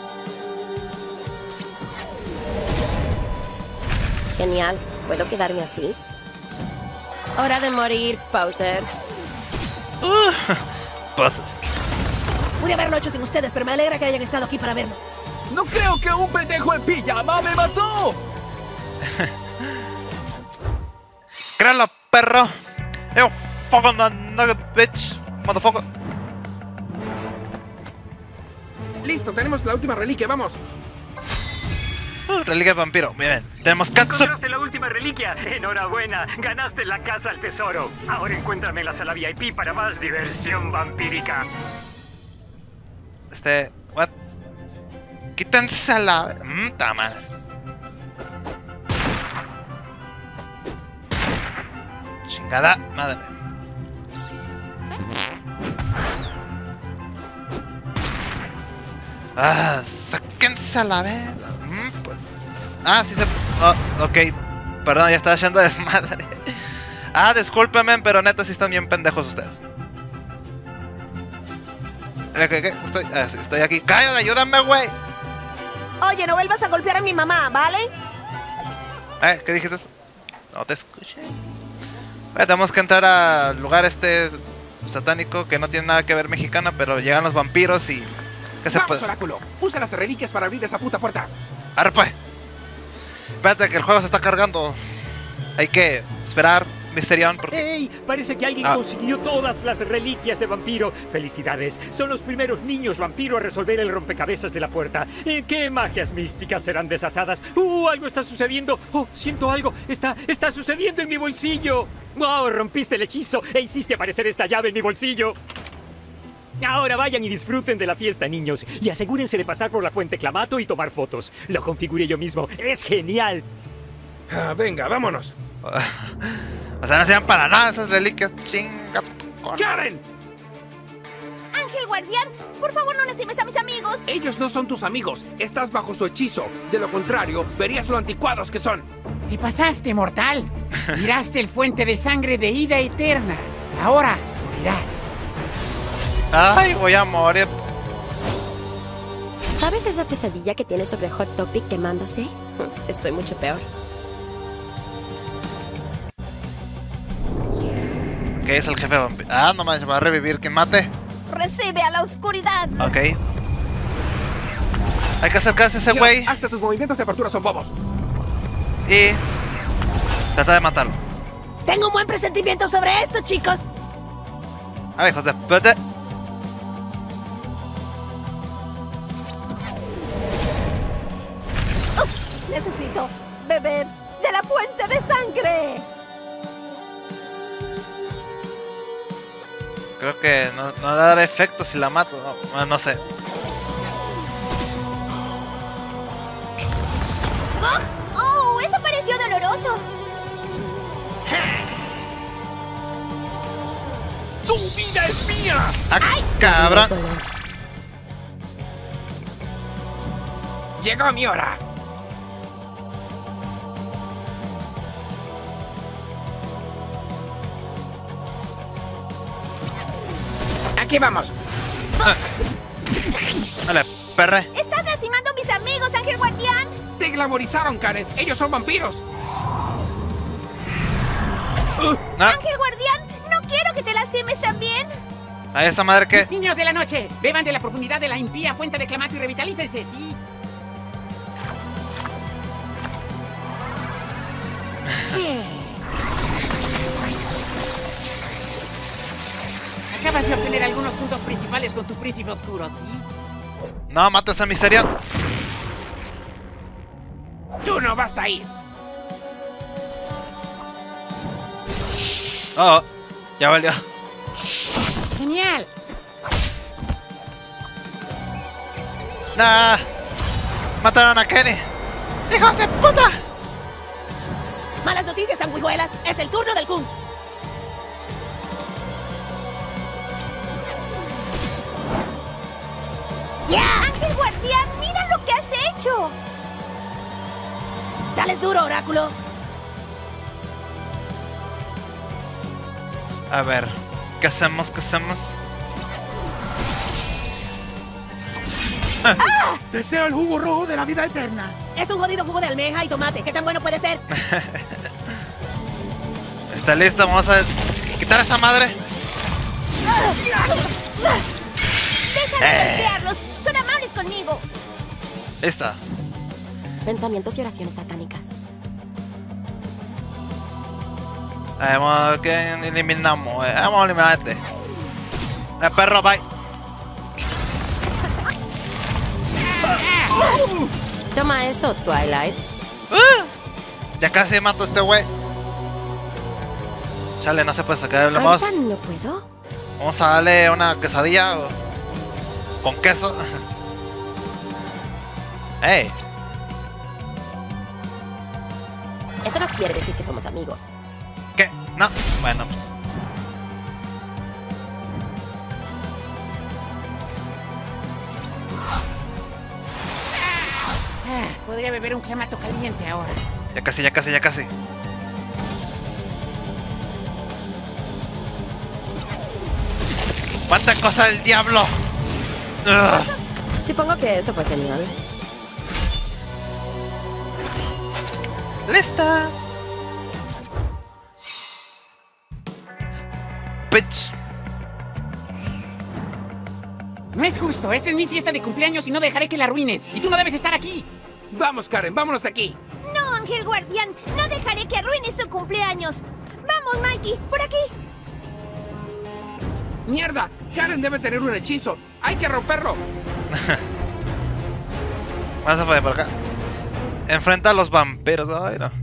Genial. ¿Puedo quedarme así? Hora de morir, posers. Uh, pues... Pude haberlo hecho sin ustedes, pero me alegra que hayan estado aquí para verlo. ¡No creo que un pendejo en pijama me mató! ¡Créalo, perro! ¡Yo fucking nugget, bitch! Motherfucker. Listo, tenemos la última reliquia, vamos. Uh, reliquia de vampiro, muy bien. Tenemos Katsu. Encontraste la última reliquia. Enhorabuena, ganaste la casa al tesoro. Ahora encuéntrame en la sala V I P para más diversión vampírica. Este... What? Quítense a la... Mmm, ta madre. Chingada madre. Ah, sáquense a la verga. Mm, pues. Ah, sí se... Oh, ok. Perdón, ya estaba echando desmadre. Ah, discúlpenme, pero neta sí están bien pendejos ustedes. ¿Qué, qué, qué? Estoy, ah, sí, estoy aquí. ¡Cállate, ayúdame, güey! Oye, no vuelvas a golpear a mi mamá, ¿vale? Eh, ¿qué dijiste? No te escuché. Eh, tenemos que entrar al lugar este satánico que no tiene nada que ver mexicana, pero llegan los vampiros y... ¿Qué se Vamos, puede? Oráculo. Usa las reliquias para abrir esa puta puerta. Arre pues. Espérate que el juego se está cargando. Hay que esperar, Misterión, porque... ¡Ey! Parece que alguien Ah. consiguió todas las reliquias de vampiro. ¡Felicidades! Son los primeros niños vampiro a resolver el rompecabezas de la puerta. ¿En qué magias místicas serán desatadas? ¡Uh! Algo está sucediendo. ¡Oh! Siento algo. Está, está sucediendo en mi bolsillo. ¡Wow! Rompiste el hechizo e hiciste aparecer esta llave en mi bolsillo. Ahora vayan y disfruten de la fiesta, niños. Y asegúrense de pasar por la fuente Clamato y tomar fotos. Lo configuré yo mismo. ¡Es genial! Ah, venga, vámonos. O sea, no sirven para nada esas reliquias. Chinga. ¡Karen! Ángel Guardián, por favor no lastimes a mis amigos. Ellos no son tus amigos. Estás bajo su hechizo. De lo contrario, verías lo anticuados que son. Te pasaste, mortal. Miraste el fuente de sangre de ida eterna. Ahora morirás. Ay, voy a morir. ¿Sabes esa pesadilla que tienes sobre Hot Topic quemándose? Estoy mucho peor. ¿Qué es el jefe vampiro? Ah, no me va a revivir. ¿Quién mate? Recibe a la oscuridad. Ok. Hay que acercarse a ese Dios, güey hasta tus movimientos de apertura son bobos. y trata de matarlo. Tengo un buen presentimiento sobre esto, chicos. A ver, hijos de puta. Uf, necesito beber de la fuente de sangre. Creo que no, no va a dar efecto si la mato. No, no sé. ¡Oh! ¡Oh! Eso pareció doloroso. ¡Tu vida es mía! ¡Ah, cabrón! Llegó mi hora. Aquí vamos. Dale, perre. Estás lastimando a mis amigos, Ángel Guardián. Te glamorizaron, Karen. Ellos son vampiros. No. Ángel Guardián, no quiero que te lastimes también. ¿A esa madre qué? Niños de la noche, beban de la profundidad de la impía fuente de Clamato y revitalícense, ¿sí? Acabas de obtener algunos puntos principales con tu príncipe oscuro, ¿sí? No, mates a Misterión. Tú no vas a ir. Oh, ya valió. ¡Genial! Nah, mataron a Kenny. ¡Hijos de puta! Malas noticias, sanguijuelas. Es el turno del Kun. ¡Ya! Ángel Guardián, mira lo que has hecho. Dales duro, Oráculo. A ver, ¿qué hacemos? ¿Qué hacemos? ¡Ah! Deseo el jugo rojo de la vida eterna. Es un jodido jugo de almeja y tomate. ¿Qué tan bueno puede ser? Está listo, vamos a quitar a esa madre. Deja de golpearlos. Son amables conmigo. Lista. Pensamientos y oraciones satánicas. Vamos, que eliminamos. eh, Vamos a eliminar este. El perro, bye. Toma eso, Twilight. Uh, ya casi mato a este güey. Chale, no se puede sacar. Vamos, ¿Ahorita no puedo? vamos a darle una quesadilla o- con queso. ¡Ey! Eso no quiere decir que somos amigos. ¿Qué? No. Bueno, pues. Ah, podría beber un Clamato caliente ahora. Ya casi, ya casi, ya casi. ¡Cuánta cosa del diablo! Ugh. Supongo que eso fue genial. ¡Lista! Glitch. No es justo, esta es mi fiesta de cumpleaños y no dejaré que la arruines. Y tú no debes estar aquí. Vamos, Karen, vámonos de aquí. No, Ángel Guardián, no dejaré que arruines su cumpleaños. Vamos, Mikey, por aquí. ¡Mierda! Karen debe tener un hechizo. ¡Hay que romperlo! Vamos a poner por acá. Enfrenta a los vampiros. Ay, no.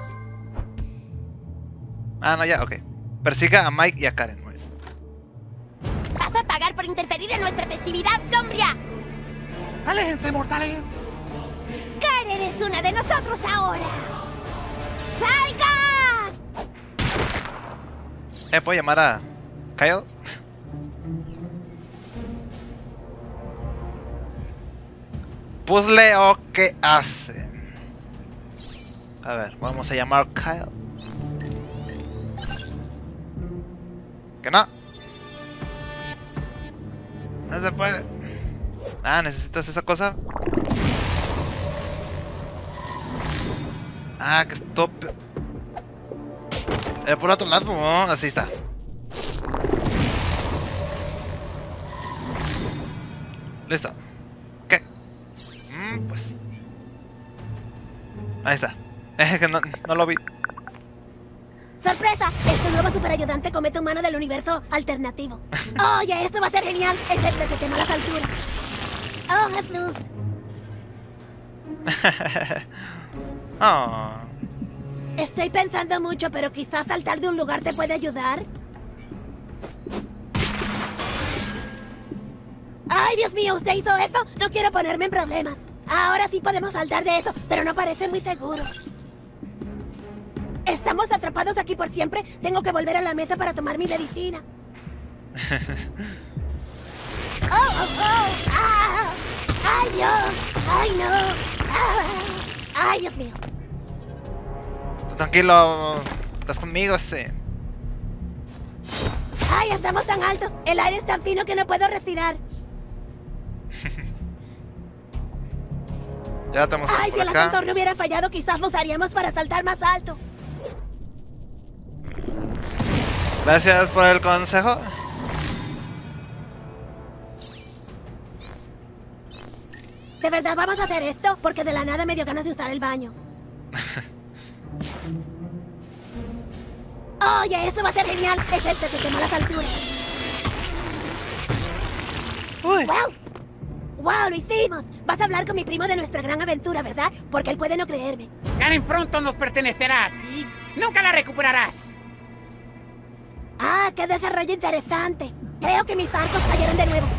Ah, no, ya, ok. Persiga a Mike y a Karen. Vas a pagar por interferir en nuestra festividad sombría. ¡Aléjense, mortales! Karen es una de nosotros ahora. ¡Salga! ¿Eh, puedo llamar a Kyle? ¿Puzzle o qué hace? A ver, vamos a llamar a Kyle. ¿Que no? No se puede. Ah, ¿necesitas esa cosa? Ah, que estúpido. Eh, por otro lado, oh, así está. Listo. ¿Qué? Mm, pues. Ahí está. Es que no, no lo vi. ¡Sorpresa! Este nuevo superayudante comete humano del universo alternativo. Oye, esto va a ser genial, excepto que tenga las alturas. ¡Oh, Jesús! Oh. Estoy pensando mucho, pero quizás saltar de un lugar te puede ayudar. ¡Ay, Dios mío! ¿Usted hizo eso? No quiero ponerme en problemas. Ahora sí podemos saltar de eso, pero no parece muy seguro. ¿Estamos atrapados aquí por siempre? Tengo que volver a la mesa para tomar mi medicina. ¡Oh, oh, oh! ¡Ah! ¡Ay, Dios! ¡Ay, no! ¡Ah! ¡Ay, Dios mío! Tú tranquilo. Estás conmigo, sí. ¡Ay, estamos tan altos! El aire es tan fino que no puedo respirar. Ya estamos ¡Ay, por si el acá. ascensor no hubiera fallado, quizás lo usaríamos para saltar más alto! Gracias por el consejo. ¿De verdad vamos a hacer esto? Porque de la nada me dio ganas de usar el baño. Oye, esto va a ser genial, excepto que quema las alturas. Uy. ¡Wow! ¡Wow, lo hicimos! Vas a hablar con mi primo de nuestra gran aventura, ¿verdad? Porque él puede no creerme. Karen pronto nos pertenecerás y nunca la recuperarás. ¡Ah, qué desarrollo interesante! Creo que mis barcos cayeron de nuevo.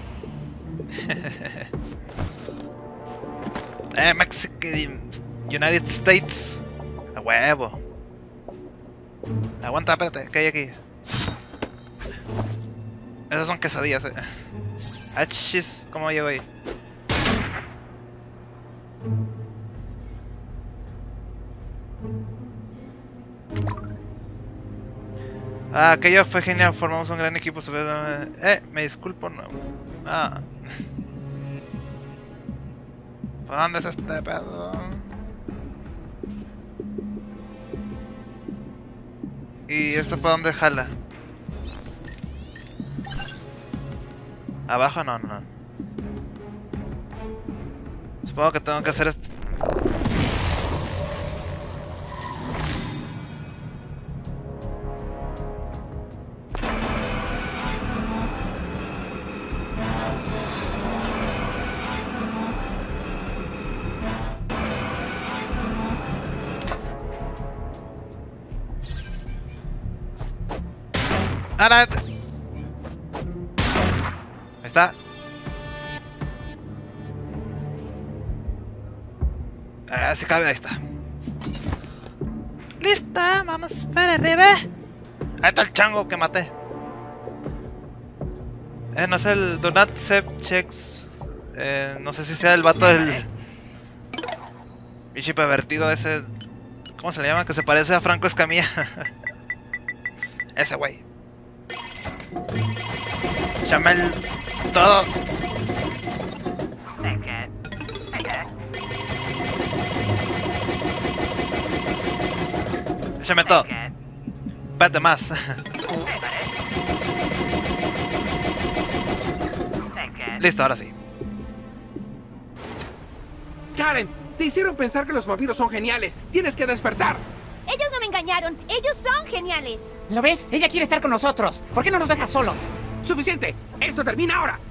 eh, Mexican United States. A huevo. Aguanta, espérate, ¿qué hay aquí? Esas son quesadillas, eh. Ah, chis, ¿cómo llevo ahí? Ah, aquello fue genial, formamos un gran equipo. Eh, me disculpo, no. Ah. ¿Por dónde es este pedo? ¿Y esto para dónde jala? ¿Abajo? No, no, no. Supongo que tengo que hacer esto. ¡Ahora! Ahí está. Ah, se cabe, ahí está. ¡Lista! ¡Vamos para arriba! Ahí está el chango que maté. Eh, no sé, el Do Not Save Checks. Eh, no sé si sea el vato del... bicho pervertido ese... ¿Cómo se le llama? Que se parece a Franco Escamilla. Ese güey. Chamel todo. Échame todo. Espérate más. Listo, ahora sí. Karen, te hicieron pensar que los vampiros son geniales. Tienes que despertar. Ellos no me engañaron. Ellos son geniales. ¿Lo ves? Ella quiere estar con nosotros. ¿Por qué no nos dejas solos? Suficiente. Esto termina ahora.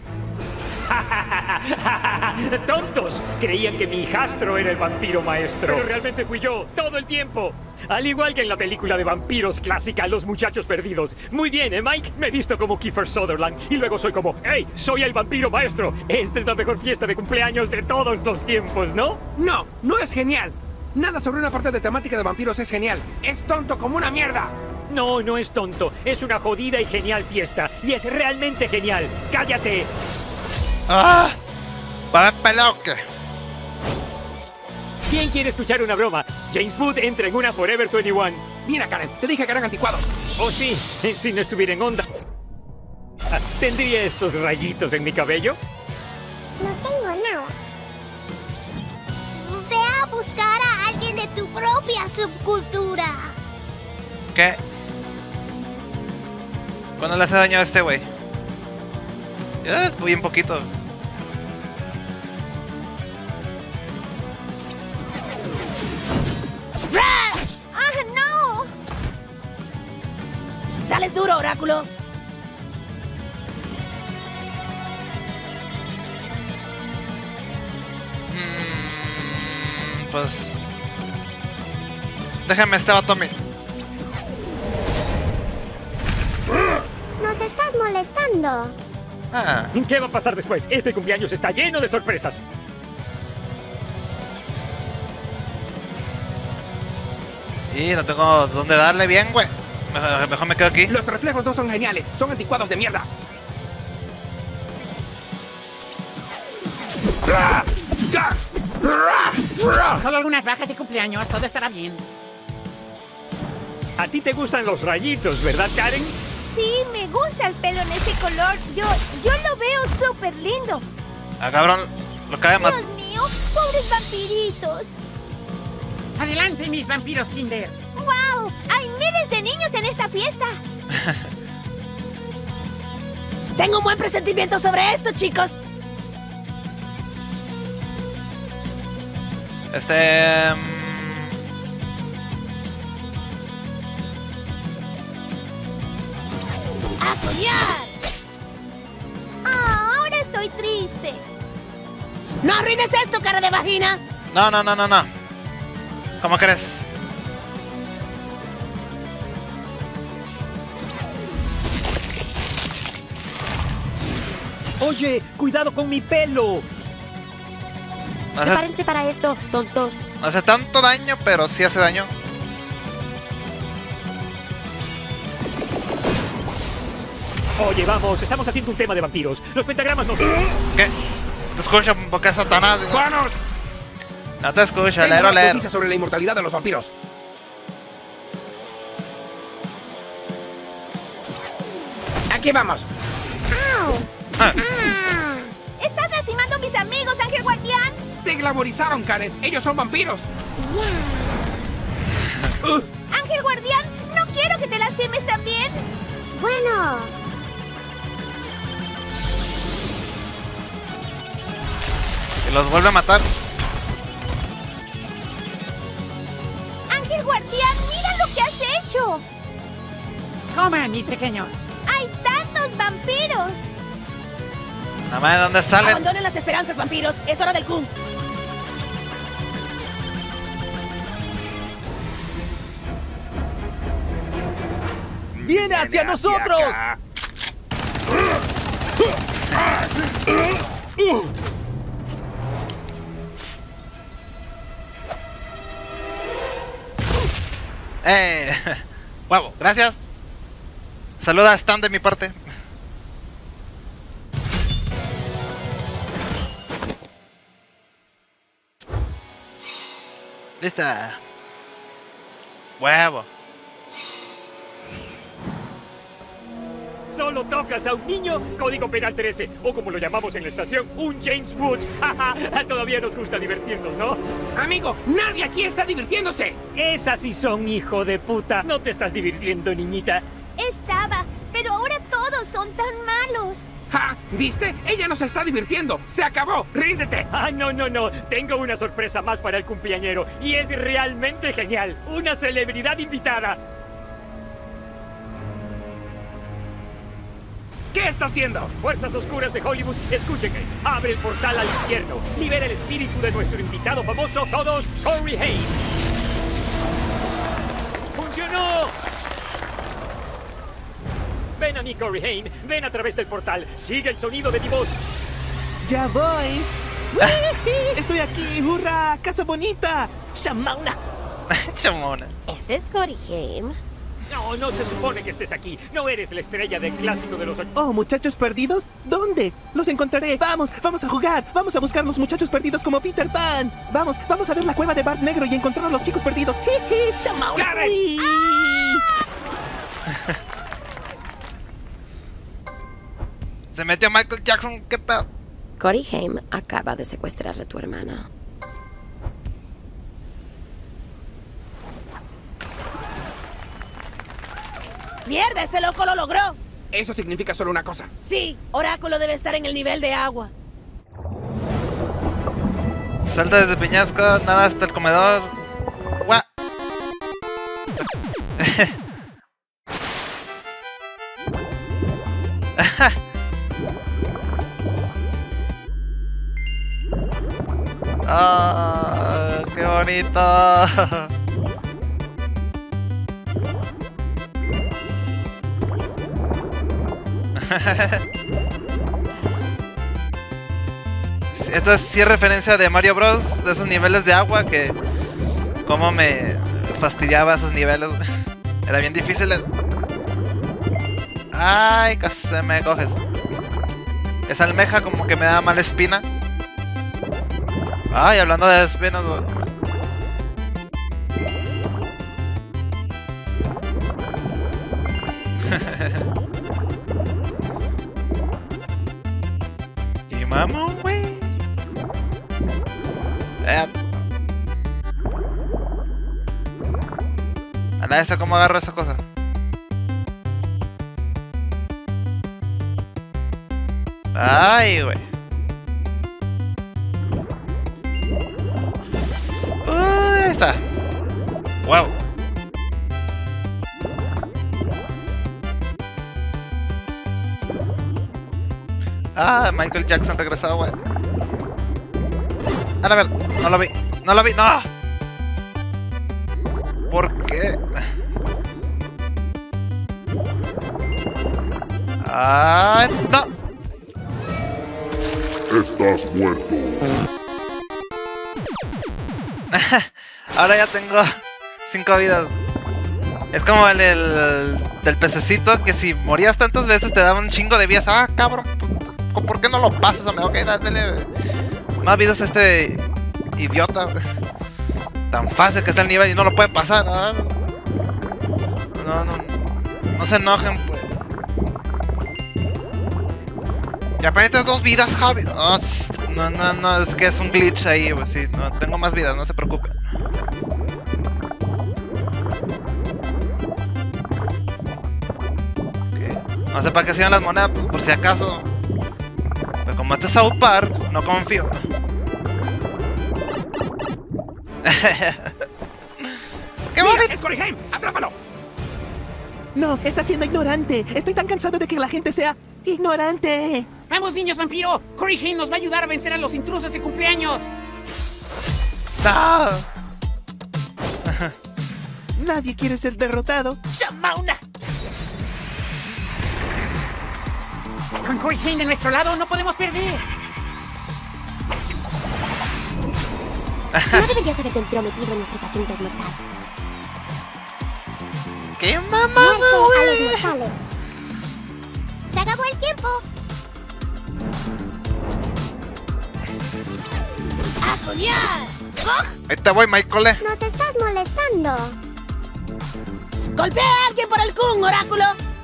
¡Tontos! Creían que mi hijastro era el vampiro maestro. Pero realmente fui yo, todo el tiempo. Al igual que en la película de vampiros clásica, Los Muchachos Perdidos. Muy bien, ¿eh, Mike? Me he visto como Kiefer Sutherland y luego soy como, ¡hey! Soy el vampiro maestro. Esta es la mejor fiesta de cumpleaños de todos los tiempos, ¿no? No, no es genial. Nada sobre una parte de temática de vampiros es genial. Es tonto como una mierda. No, no es tonto. Es una jodida y genial fiesta. Y es realmente genial. ¡Cállate! ¡Ah! ¡Para peloque! ¿Quién quiere escuchar una broma? James Wood entra en una Forever veintiuno. Mira, Karen, te dije que eran anticuados. Oh, sí, si no estuviera en onda. Ah, ¿tendría estos rayitos en mi cabello? No tengo nada. Ve a buscar a alguien de tu propia subcultura. ¿Qué? ¿Cuándo le hace daño a este güey? Ya, muy un poquito. ¡Ah, no! ¡Dales duro, Oráculo! Mm, pues... Déjame este vato a mí. Nos estás molestando. Ah. ¿Qué va a pasar después? Este cumpleaños está lleno de sorpresas. Sí, no tengo dónde darle bien, güey. Mejor, mejor me quedo aquí. Los reflejos no son geniales, son anticuados de mierda. Solo algunas bajas de cumpleaños, todo estará bien. A ti te gustan los rayitos, ¿verdad, Karen? Sí, me gusta el pelo en ese color. Yo, yo lo veo súper lindo. Ah, cabrón, lo cae más. Dios mío, pobres vampiritos. Adelante, mis vampiros Kinder. ¡Wow! Hay miles de niños en esta fiesta. Tengo un buen presentimiento sobre esto, chicos. Este... Um... ¡Apoyar! Ah, ahora estoy triste. ¡No arruines esto, cara de vagina! No, no, no, no, no. ¿Cómo crees? Oye, cuidado con mi pelo. No hace, Prepárense para esto, tontos. no hace tanto daño, pero sí hace daño. Oye, vamos, estamos haciendo un tema de vampiros. Los pentagramas no... ¿Qué? ¿Te escucha porque es Satanás? ¡Vanos! No te escucha, Tengo leer o más leer. noticias sobre la inmortalidad de los vampiros. Aquí vamos. Ah. Ah. ¿Estás lastimando a mis amigos, Ángel Guardián? Te glamorizaron, Karen. Ellos son vampiros. Uh. Ángel Guardián, no quiero que te lastimes también. Bueno. Y los vuelve a matar. Ángel Guardián, mira lo que has hecho. Coman, mis pequeños. Hay tantos vampiros. Nada más, ¿de dónde salen? Abandonen las esperanzas, vampiros. Es hora del Kun. ¡Viene hacia nosotros! Eh, huevo, gracias. Saluda a Stan de mi parte. Lista. Huevo. Solo tocas a un niño, código penal trece, o como lo llamamos en la estación, un James Woods. Todavía nos gusta divertirnos, ¿no? Amigo, nadie aquí está divirtiéndose. Esas sí son, hijo de puta. No te estás divirtiendo, niñita. Estaba, pero ahora todos son tan malos. ¡Ja! ¿Viste? Ella nos está divirtiendo. ¡Se acabó! ¡Ríndete! Ah, no, no, no. Tengo una sorpresa más para el cumpleañero. Y es realmente genial. Una celebridad invitada. ¿Qué está haciendo? Fuerzas oscuras de Hollywood, escúchenme. Abre el portal al infierno. Libera el espíritu de nuestro invitado famoso, todos, Corey Haim. ¡Funcionó! Ven a mí, Corey Haim. Ven a través del portal. Sigue el sonido de mi voz. ¡Ya voy! ¡Estoy aquí! ¡Hurra! ¡Casa bonita! ¡Chamona! Chamona. ¿Ese es Corey Haim? No, no se supone que estés aquí. No eres la estrella del clásico de los... Oh, ¿muchachos perdidos? ¿Dónde? Los encontraré. Vamos, vamos a jugar. Vamos a buscar los muchachos perdidos como Peter Pan. Vamos, vamos a ver la cueva de Bart Negro y encontrar a los chicos perdidos. ¡Chamona! Se metió Michael Jackson, qué pedo. Corey Haim acaba de secuestrar a tu hermana. ¡Mierda! ¡Ese loco lo logró! Eso significa solo una cosa. Sí, Oráculo debe estar en el nivel de agua. Salta desde Peñasco, nada hasta el comedor. ¡Guau! ¡Ah! ¡Qué bonito! Esto es sí referencia de Mario Bros. De esos niveles de agua que... Cómo me fastidiaba esos niveles. Era bien difícil. Ay, casi me coges. Esa almeja como que me da mala espina. Ay, hablando de espinas. Y mamá, güey. Eh. Anda, ¿eso cómo agarro esa cosa? Ay, güey. Uh, ahí está. Wow. Ah, Michael Jackson regresó, güey. A ver, no lo vi, no lo vi, no. ¿Por qué? Ah, no. Estás muerto. Ahora ya tengo cinco vidas. Es como el, el del pececito que si morías tantas veces te daba un chingo de vidas. Ah, cabrón, ¿por qué no lo pasas? Ok, dale más vidas a este idiota. Tan fácil que está el nivel y no lo puede pasar. ¿No? No, no, no se enojen, pues. Ya perdiste dos vidas, Javi. Oh, no, no, no, es que es un glitch ahí, pues sí. No, tengo más vidas, no se preocupe. Okay. No sé para qué sirven las monedas, pues, por si acaso. Pero como este es South Park, no confío. ¡Qué bonito! ¡Es Corey Haim! ¡Atrápalo! No, está siendo ignorante. Estoy tan cansado de que la gente sea ignorante. ¡Vamos, niños vampiro! Corey Haim nos va a ayudar a vencer a los intrusos de cumpleaños. ¡No! Nadie quiere ser derrotado. ¡Chamona! Con Corey Haim de nuestro lado no podemos perder. No deberías haberte entrometido en nuestros asuntos mortales. ¡Qué mamá, a los mortales! ¡Se acabó el tiempo! ¡A Julián! Ahí te voy, Michael. Nos estás molestando. ¡Golpea a alguien por el Kun, Oráculo!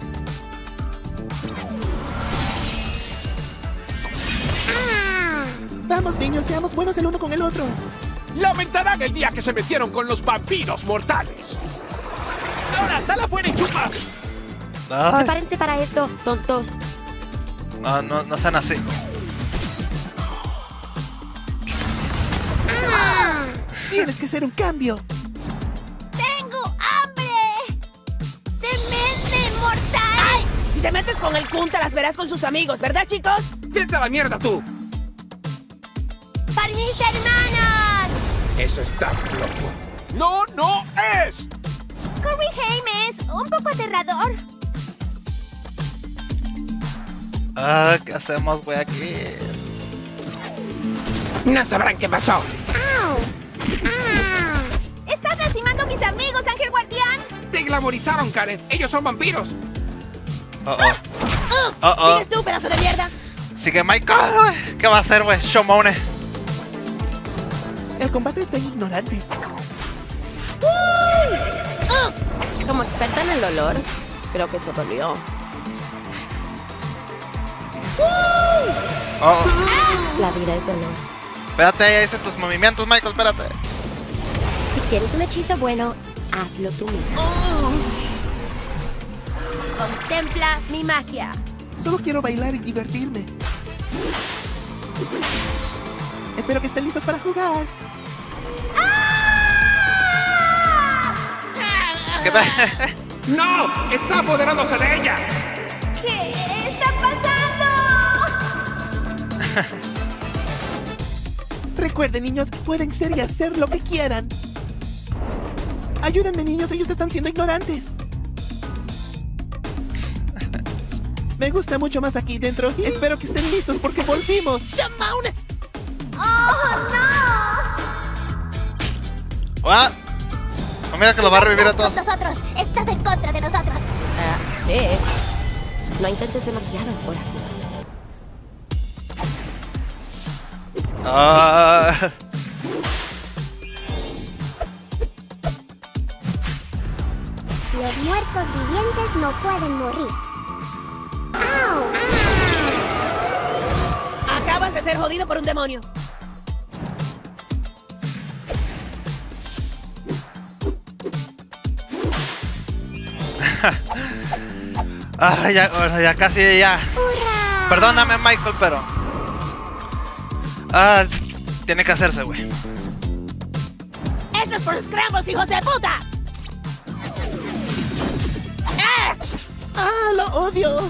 ¡Ah! Vamos, niños, seamos buenos el uno con el otro. Lamentarán el día que se metieron con los vampiros mortales. Ahora, sal afuera y chupa. Ay. Prepárense para esto, tontos. No, no, no sean así. Ah, tienes que hacer un cambio. ¡Tengo hambre! ¡Temedme, mortal! ¡Ay! Si te metes con el Kun, te las verás con sus amigos, ¿verdad, chicos? ¡Vete a la mierda, tú! ¡Para mis hermanos! Eso está loco. ¡No, no es! Corey Haim es un poco aterrador. Ah, ¿qué hacemos, güey, aquí? No sabrán qué pasó. ¡Au! ¡Ah! ¡Estás lastimando a mis amigos, Ángel Guardián! Te glamorizaron, Karen. Ellos son vampiros. Oh, oh. Oh, oh. ¿Sigues tú, pedazo de mierda? Sigue Michael, güey. ¿Qué va a hacer, güey? Shomone. El combate está ignorante. Uh, Como experta en el olor, creo que eso dolió. Uh. Oh. La vida es dolor. Espérate, ahí hice tus movimientos, Michael, espérate. Si quieres un hechizo bueno, hazlo tú mismo. Contempla mi magia. Solo quiero bailar y divertirme. Espero que estén listos para jugar. ¿Qué tal? ¡No! ¡Está apoderándose de ella! ¿Qué está pasando? Recuerden, niños, pueden ser y hacer lo que quieran. Ayúdenme, niños, ellos están siendo ignorantes. Me gusta mucho más aquí dentro. Espero que estén listos porque volvimos. ¡Shamaune! ¡Oh, no! ¿What? Oh, mira que lo va a revivir a todos. Nosotros, estás en contra de nosotros. Ah, sí. No intentes demasiado, Oráculo. Ah. Los muertos vivientes no pueden morir. ¡Au! Acabas de ser jodido por un demonio. Ah, ya, bueno, ya casi ya. ¡Hurra! Perdóname, Michael, pero... Ah, tiene que hacerse, güey. ¡Eso es por Scrambles, hijos de puta! ¡Ah! ¡Ah, lo odio!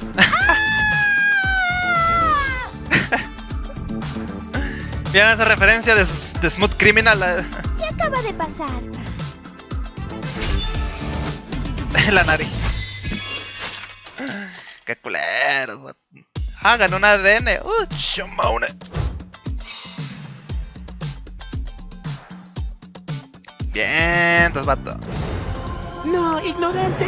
¿Vieron esa referencia de, de Smooth Criminal? ¿Qué acaba de pasar? La nariz. Qué culeros, güey. Hagan un A D N. Uh, Shomone. Bien, tos vato. ¡No, ignorante!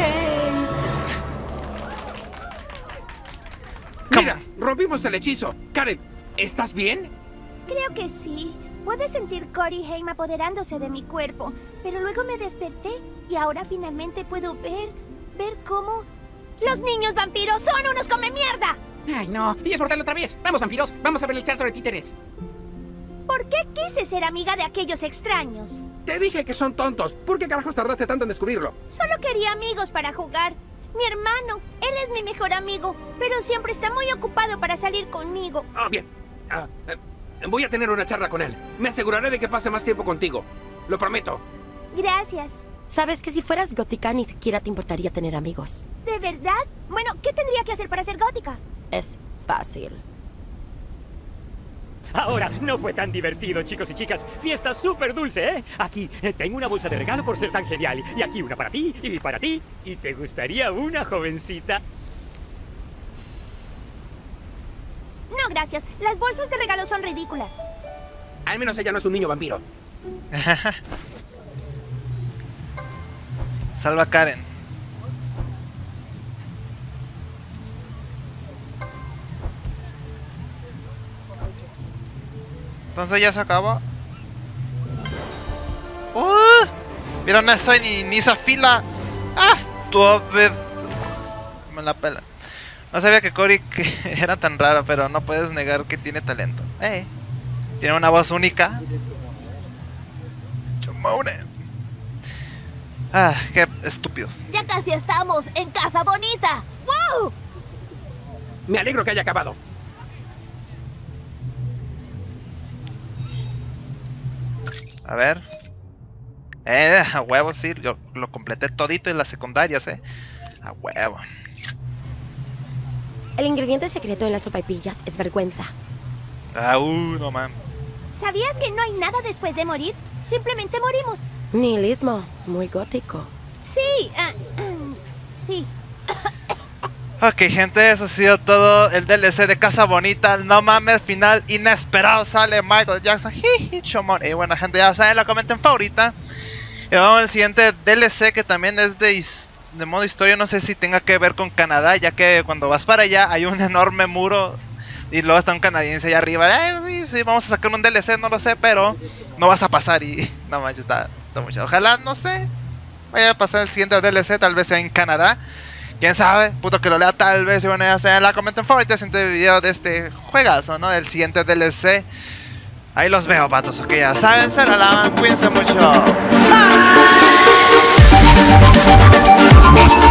Mira, rompimos el hechizo. Karen, ¿estás bien? Creo que sí. Pude sentir Corey Haim apoderándose de mi cuerpo, pero luego me desperté y ahora finalmente puedo ver, ver cómo... ¡Los niños vampiros son unos come mierda! Ay, no. Y es mortal otra vez. Vamos, vampiros. Vamos a ver el teatro de títeres. ¿Por qué quise ser amiga de aquellos extraños? Te dije que son tontos. ¿Por qué carajos tardaste tanto en descubrirlo? Solo quería amigos para jugar. Mi hermano, él es mi mejor amigo, pero siempre está muy ocupado para salir conmigo. Ah, bien. Ah, eh, voy a tener una charla con él. Me aseguraré de que pase más tiempo contigo. Lo prometo. Gracias. Sabes que si fueras gótica ni siquiera te importaría tener amigos. ¿De verdad? Bueno, ¿qué tendría que hacer para ser gótica? Es fácil. Ahora, no fue tan divertido, chicos y chicas. Fiesta súper dulce, ¿eh? Aquí eh, tengo una bolsa de regalo por ser tan genial. Y aquí una para ti y para ti. ¿Y te gustaría una, jovencita? No, gracias. Las bolsas de regalo son ridículas. Al menos ella no es un niño vampiro. Salva a Karen. Entonces ya se acabó. ¡Uh! ¿Vieron eso? Ni, ni esa fila. ¡Ah! Estúpido. Me la pela. No sabía que Corey que era tan raro, pero no puedes negar que tiene talento. Eh. Tiene una voz única. Chumone. Ah, qué estúpidos. Ya casi estamos en Casa Bonita. ¡Wow! Me alegro que haya acabado. A ver. Eh, a huevo, sí, yo lo completé todito en las secundarias, eh. A huevo. El ingrediente secreto en las sopaipillas es vergüenza. Ah, uh, no man. ¿Sabías que no hay nada después de morir? Simplemente morimos. Nihilismo, muy gótico. Sí, uh, um, sí. Ok, gente, eso ha sido todo el D L C de Casa Bonita. No mames, final inesperado. Sale Michael Jackson. Jiji, chomón. Y bueno, gente, ya saben, la comenten favorita. Y vamos al siguiente D L C que también es de, de modo historia. No sé si tenga que ver con Canadá, ya que cuando vas para allá hay un enorme muro. Y luego está un canadiense allá arriba. Ay, sí, sí, vamos a sacar un D L C, no lo sé, pero no vas a pasar. Y no manches, está, está mucho. Ojalá, no sé, vaya a pasar el siguiente D L C, tal vez sea en Canadá. Quién sabe, puto que lo lea, tal vez. Y bueno, ya sea la comenten favorita, siguiente video de este juegazo, ¿no? Del siguiente D L C. Ahí los veo, patos, ok, ya saben, se la lavan, cuídense mucho. Bye.